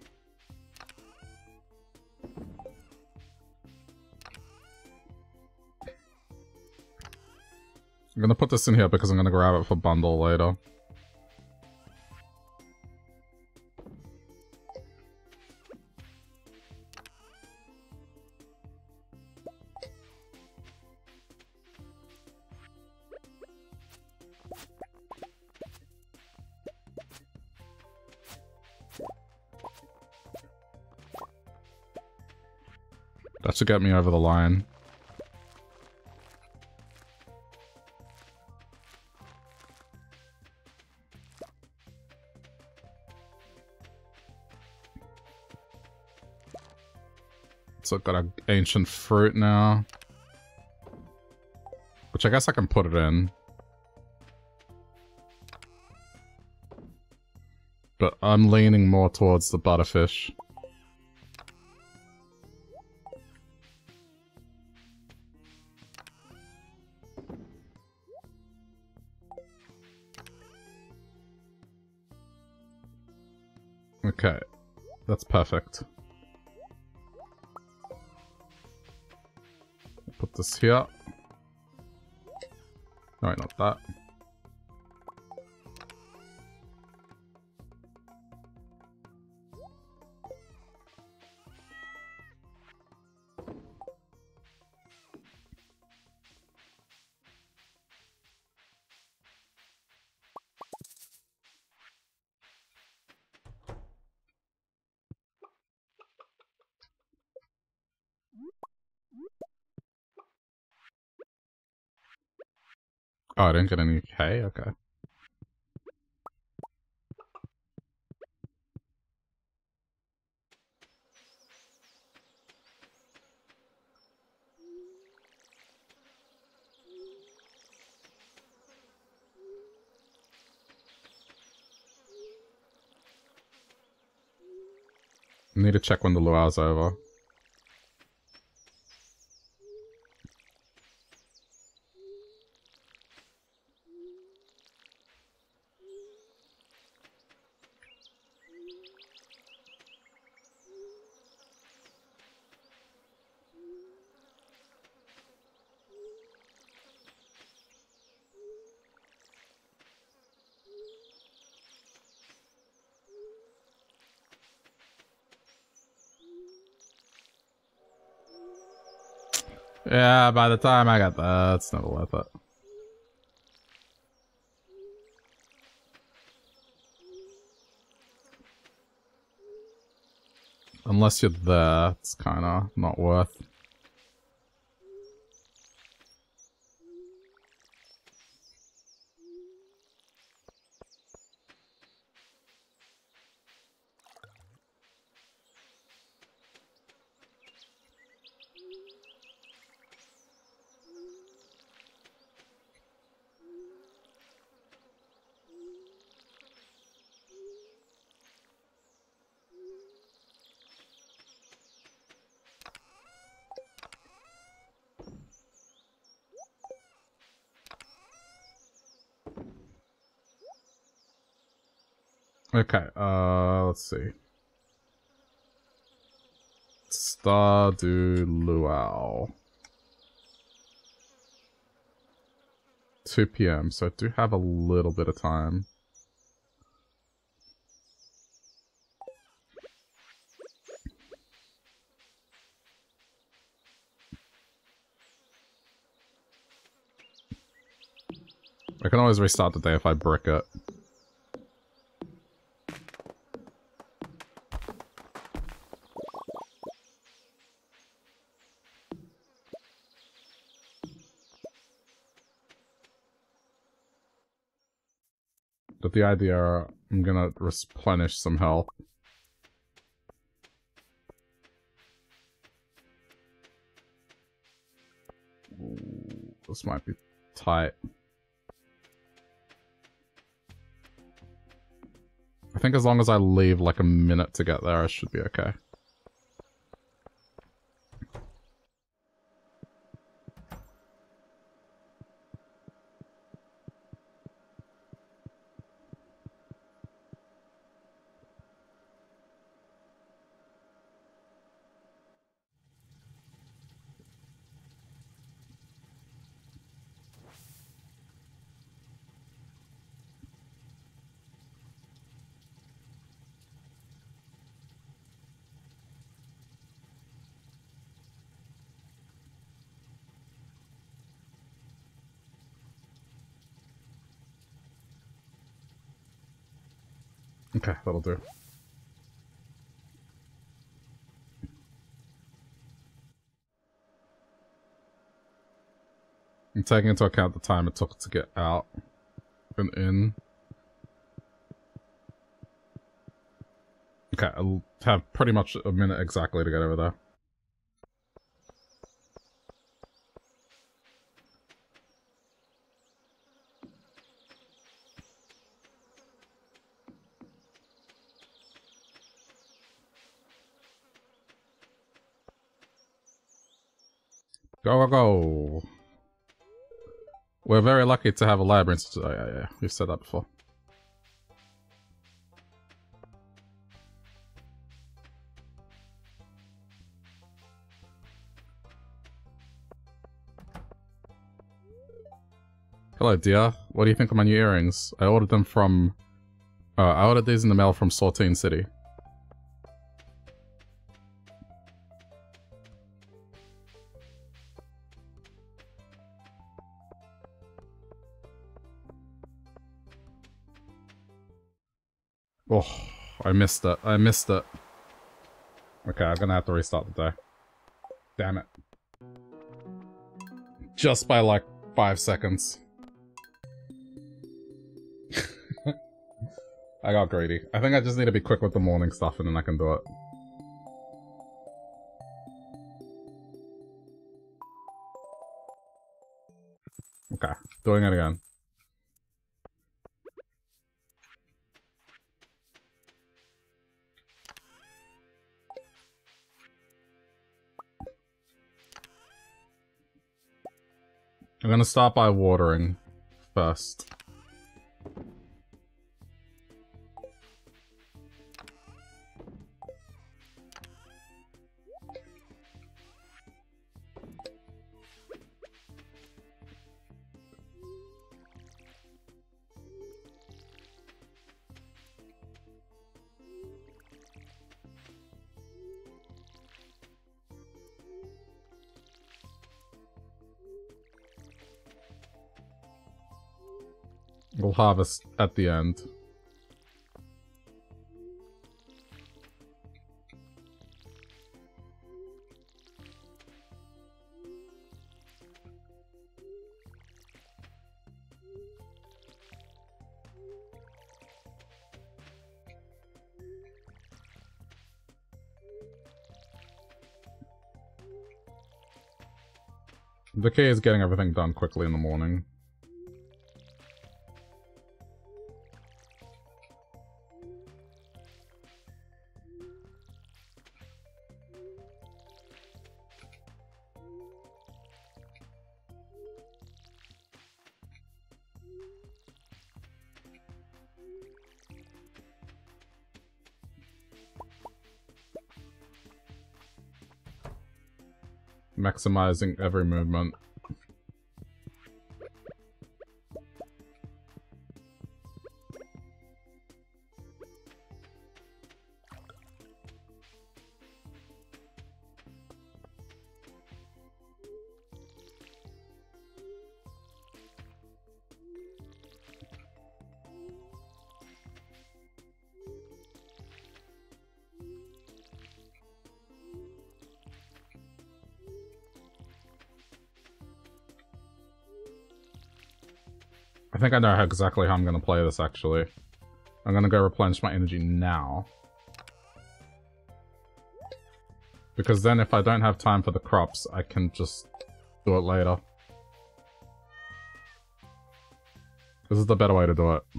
I'm gonna put this in here because I'm gonna grab it for bundle later. That should get me over the line. So I've got an ancient fruit now. Which I guess I can put it in. But I'm leaning more towards the butterfish. Okay, that's perfect. Put this here. No, not that. Oh, I didn't get any hay? Okay. I need to check when the luau's over. Yeah, by the time I got that, it's never worth it. Unless you're there, it's kinda not worth. Okay, uh, let's see. Stardew Luau. two p m, so I do have a little bit of time. I can always restart the day if I brick it. But the idea, I'm gonna replenish some health. Ooh, this might be tight. I think as long as I leave like a minute to get there, I should be okay. Okay, that'll do. I'm taking into account the time it took to get out and in. Okay, I'll have pretty much a minute exactly to get over there. Go, go, go. We're very lucky to have a library institute. Oh, yeah, yeah. We've said that before. Hello, dear. What do you think of my new earrings? I ordered them from... Uh, I ordered these in the mail from Saltine City. Oh, I missed it. I missed it. Okay, I'm gonna have to restart the day. Damn it. Just by like five seconds. I got greedy. I think I just need to be quick with the morning stuff and then I can do it. Okay, doing it again. I'm gonna start by watering first. We'll harvest at the end. The key is getting everything done quickly in the morning. Maximizing every movement. I think I know how exactly how I'm going to play this, actually. I'm going to go replenish my energy now. Because then if I don't have time for the crops, I can just do it later. This is the better way to do it.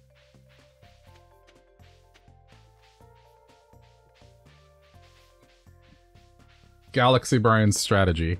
Galaxy Brain's strategy.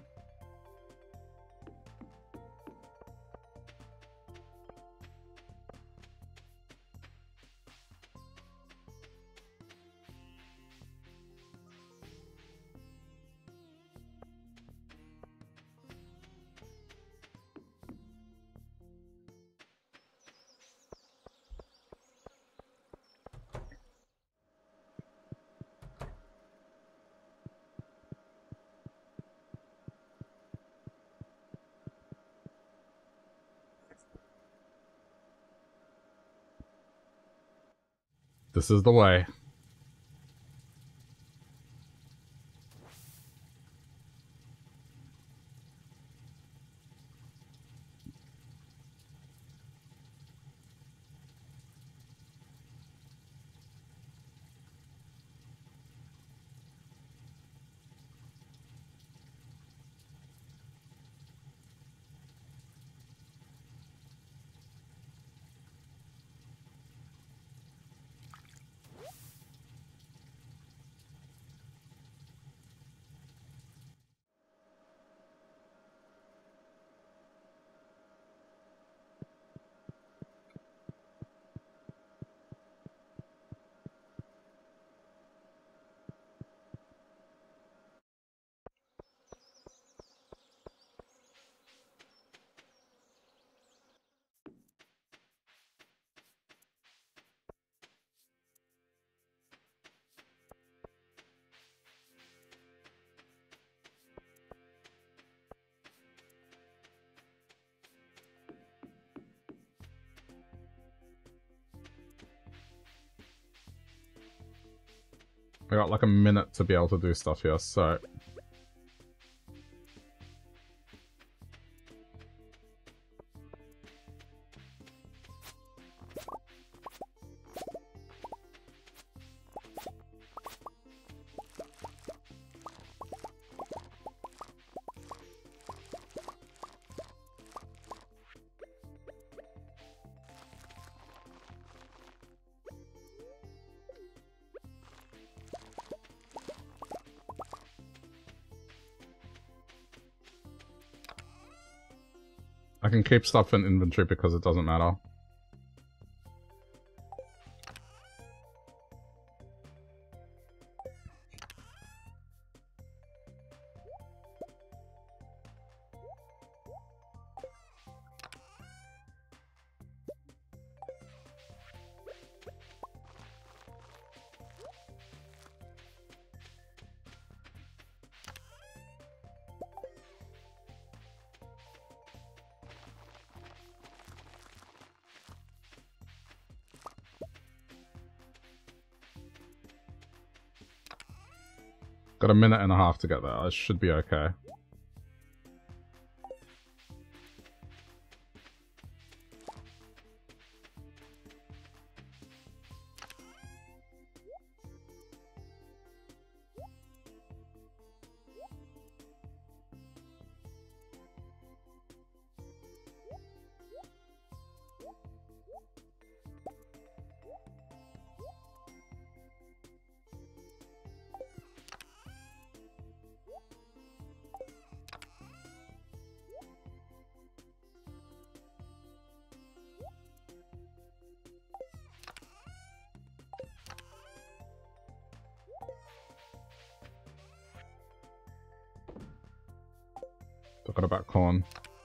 This is the way. I got like a minute to be able to do stuff here, so... I can keep stuff in inventory because it doesn't matter. Got a minute and a half to get there. I should be okay. Forgot about corn.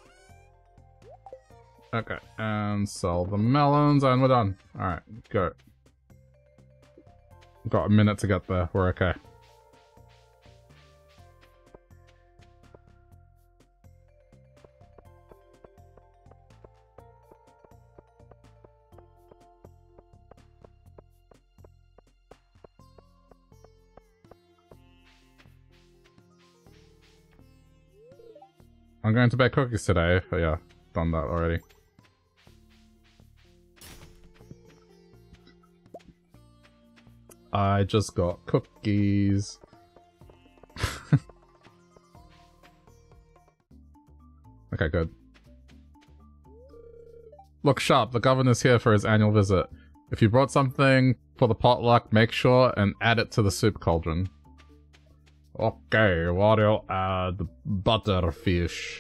Okay, and sell the melons, and we're done. Alright, go. Got a minute to get there, we're okay. I'm going to bake cookies today. Oh, yeah, done that already. I just got cookies. Okay, good. Look sharp, the governor's here for his annual visit. If you brought something for the potluck, make sure and add it to the soup cauldron. Okay, what do you add? Butterfish.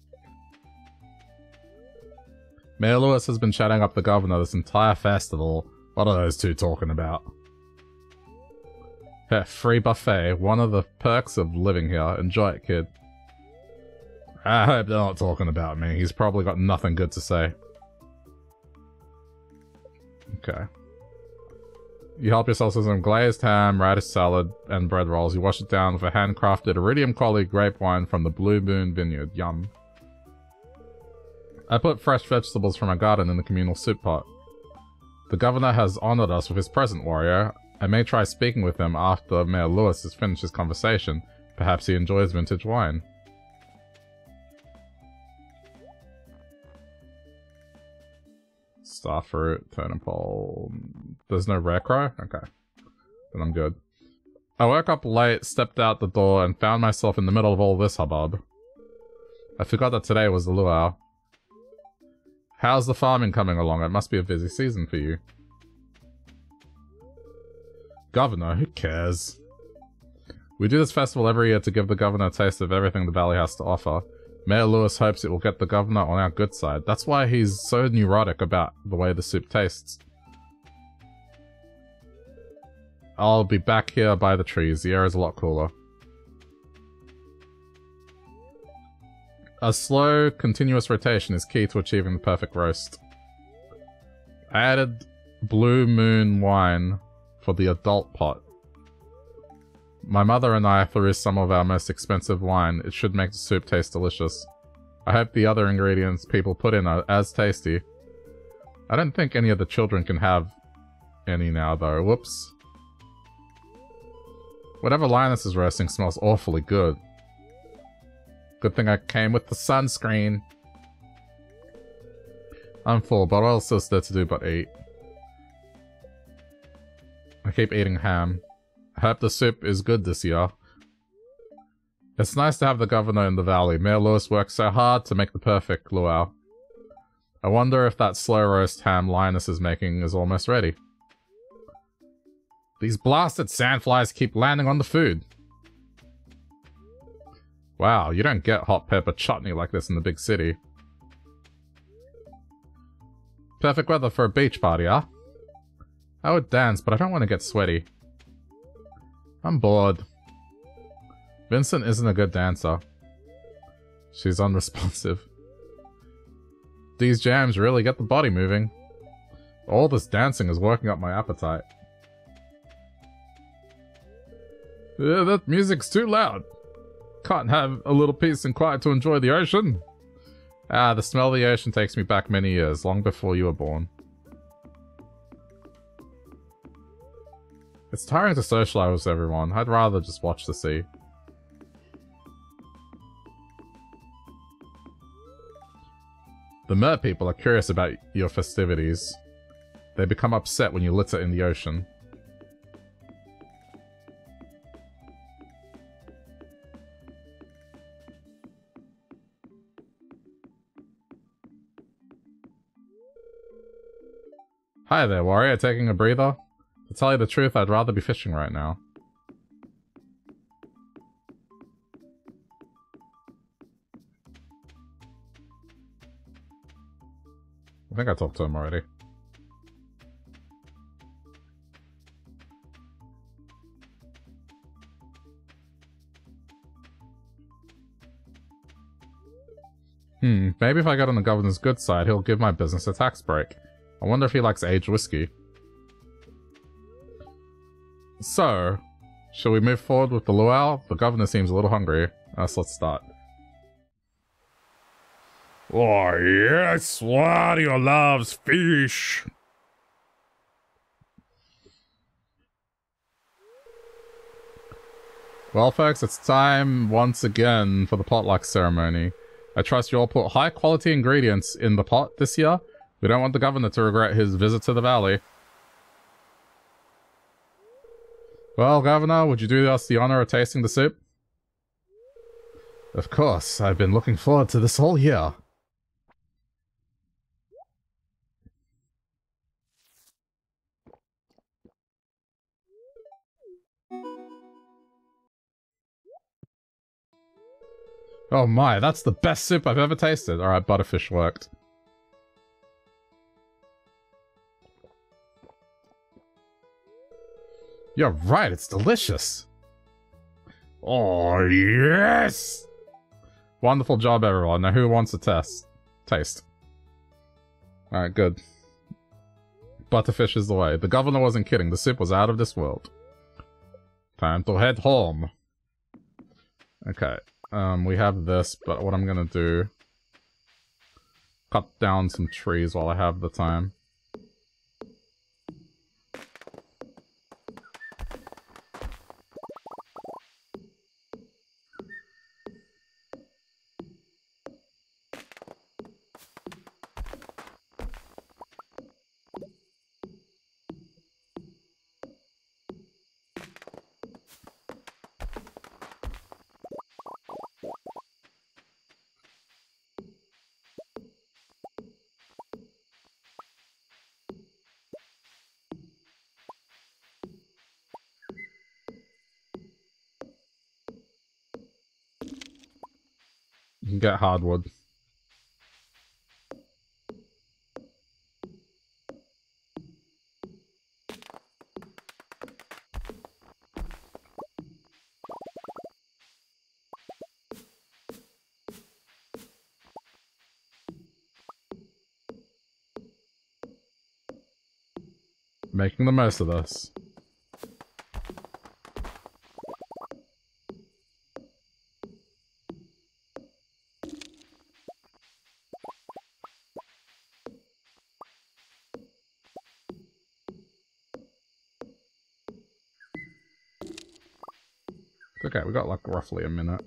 Mayor Lewis has been chatting up the governor this entire festival. What are those two talking about? Heh, free buffet. One of the perks of living here. Enjoy it, kid. I hope they're not talking about me. He's probably got nothing good to say. Okay. You help yourself to some glazed ham, radish salad, and bread rolls. You wash it down with a handcrafted iridium quality grape wine from the Blue Moon Vineyard. Yum. I put fresh vegetables from my garden in the communal soup pot. The governor has honored us with his present, warrior. I may try speaking with him after Mayor Lewis has finished his conversation. Perhaps he enjoys vintage wine. Starfruit, turnipole. There's no rare crow? Okay. Then I'm good. I woke up late, stepped out the door, and found myself in the middle of all this hubbub. I forgot that today was the luau. How's the farming coming along? It must be a busy season for you. Governor, who cares? We do this festival every year to give the governor a taste of everything the valley has to offer. Mayor Lewis hopes it will get the governor on our good side. That's why he's so neurotic about the way the soup tastes. I'll be back here by the trees. The air is a lot cooler. A slow, continuous rotation is key to achieving the perfect roast. I added Blue Moon wine for the adult pot. My mother and I threw some of our most expensive wine. It should make the soup taste delicious. I hope the other ingredients people put in are as tasty. I don't think any of the children can have any now, though. Whoops. Whatever Linus is roasting smells awfully good. Good thing I came with the sunscreen. I'm full, but what else is there to do but eat? I keep eating ham. I hope the soup is good this year. It's nice to have the governor in the valley. Mayor Lewis worked so hard to make the perfect luau. I wonder if that slow roast ham Linus is making is almost ready. These blasted sandflies keep landing on the food. Wow, you don't get hot pepper chutney like this in the big city. Perfect weather for a beach party, huh? I would dance, but I don't want to get sweaty. I'm bored. Vincent isn't a good dancer. She's unresponsive. These jams really get the body moving. All this dancing is working up my appetite. Yeah, that music's too loud. Can't have a little peace and quiet to enjoy the ocean. Ah, the smell of the ocean takes me back many years, long before you were born. It's tiring to socialize with everyone. I'd rather just watch the sea. The mer people are curious about your festivities. They become upset when you litter in the ocean. Hi there, warrior. Taking a breather? To tell you the truth, I'd rather be fishing right now. I think I talked to him already. Hmm, maybe if I get on the governor's good side, he'll give my business a tax break. I wonder if he likes aged whiskey. So, shall we move forward with the luau? The governor seems a little hungry. Uh, so let's start. Oh yes, Wario loves fish! Well folks, it's time once again for the potluck ceremony. I trust you all put high quality ingredients in the pot this year. We don't want the governor to regret his visit to the valley. Well, Governor, would you do us the honor of tasting the soup? Of course, I've been looking forward to this whole year. Oh my, that's the best soup I've ever tasted. Alright, butterfish worked. You're right, it's delicious. Oh, yes! Wonderful job, everyone. Now who wants a test? Taste. Alright, good. Butterfish is the way. The governor wasn't kidding. The soup was out of this world. Time to head home. Okay. Um, we have this, but what I'm gonna do... Cut down some trees while I have the time. You can get hardwood. Making the most of this. Okay, we got like roughly a minute.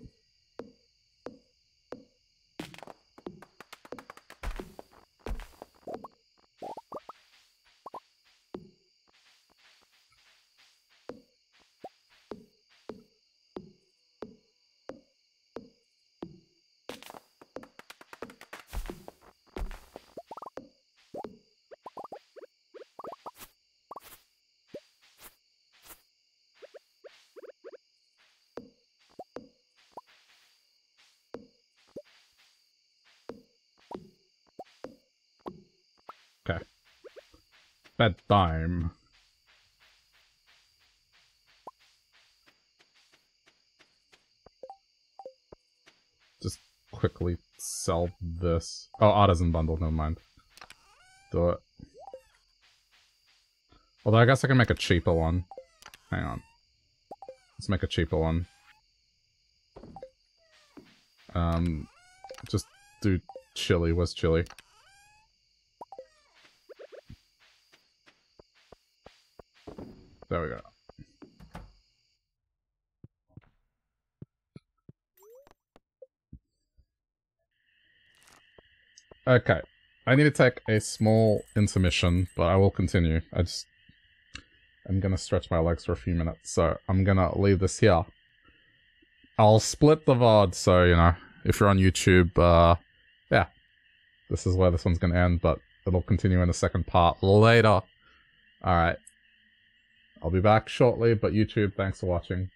Okay. Bedtime. Just quickly sell this. Oh, artisan bundle, never mind. Do it. Although I guess I can make a cheaper one. Hang on. Let's make a cheaper one. Um, just do chili. Where's chili? There we go. Okay. I need to take a small intermission, but I will continue. I just... I'm gonna stretch my legs for a few minutes, so I'm gonna leave this here. I'll split the V O D, so, you know, if you're on YouTube, uh... yeah. This is where this one's gonna end, but it'll continue in the second part later. Alright. I'll be back shortly, but YouTube, thanks for watching.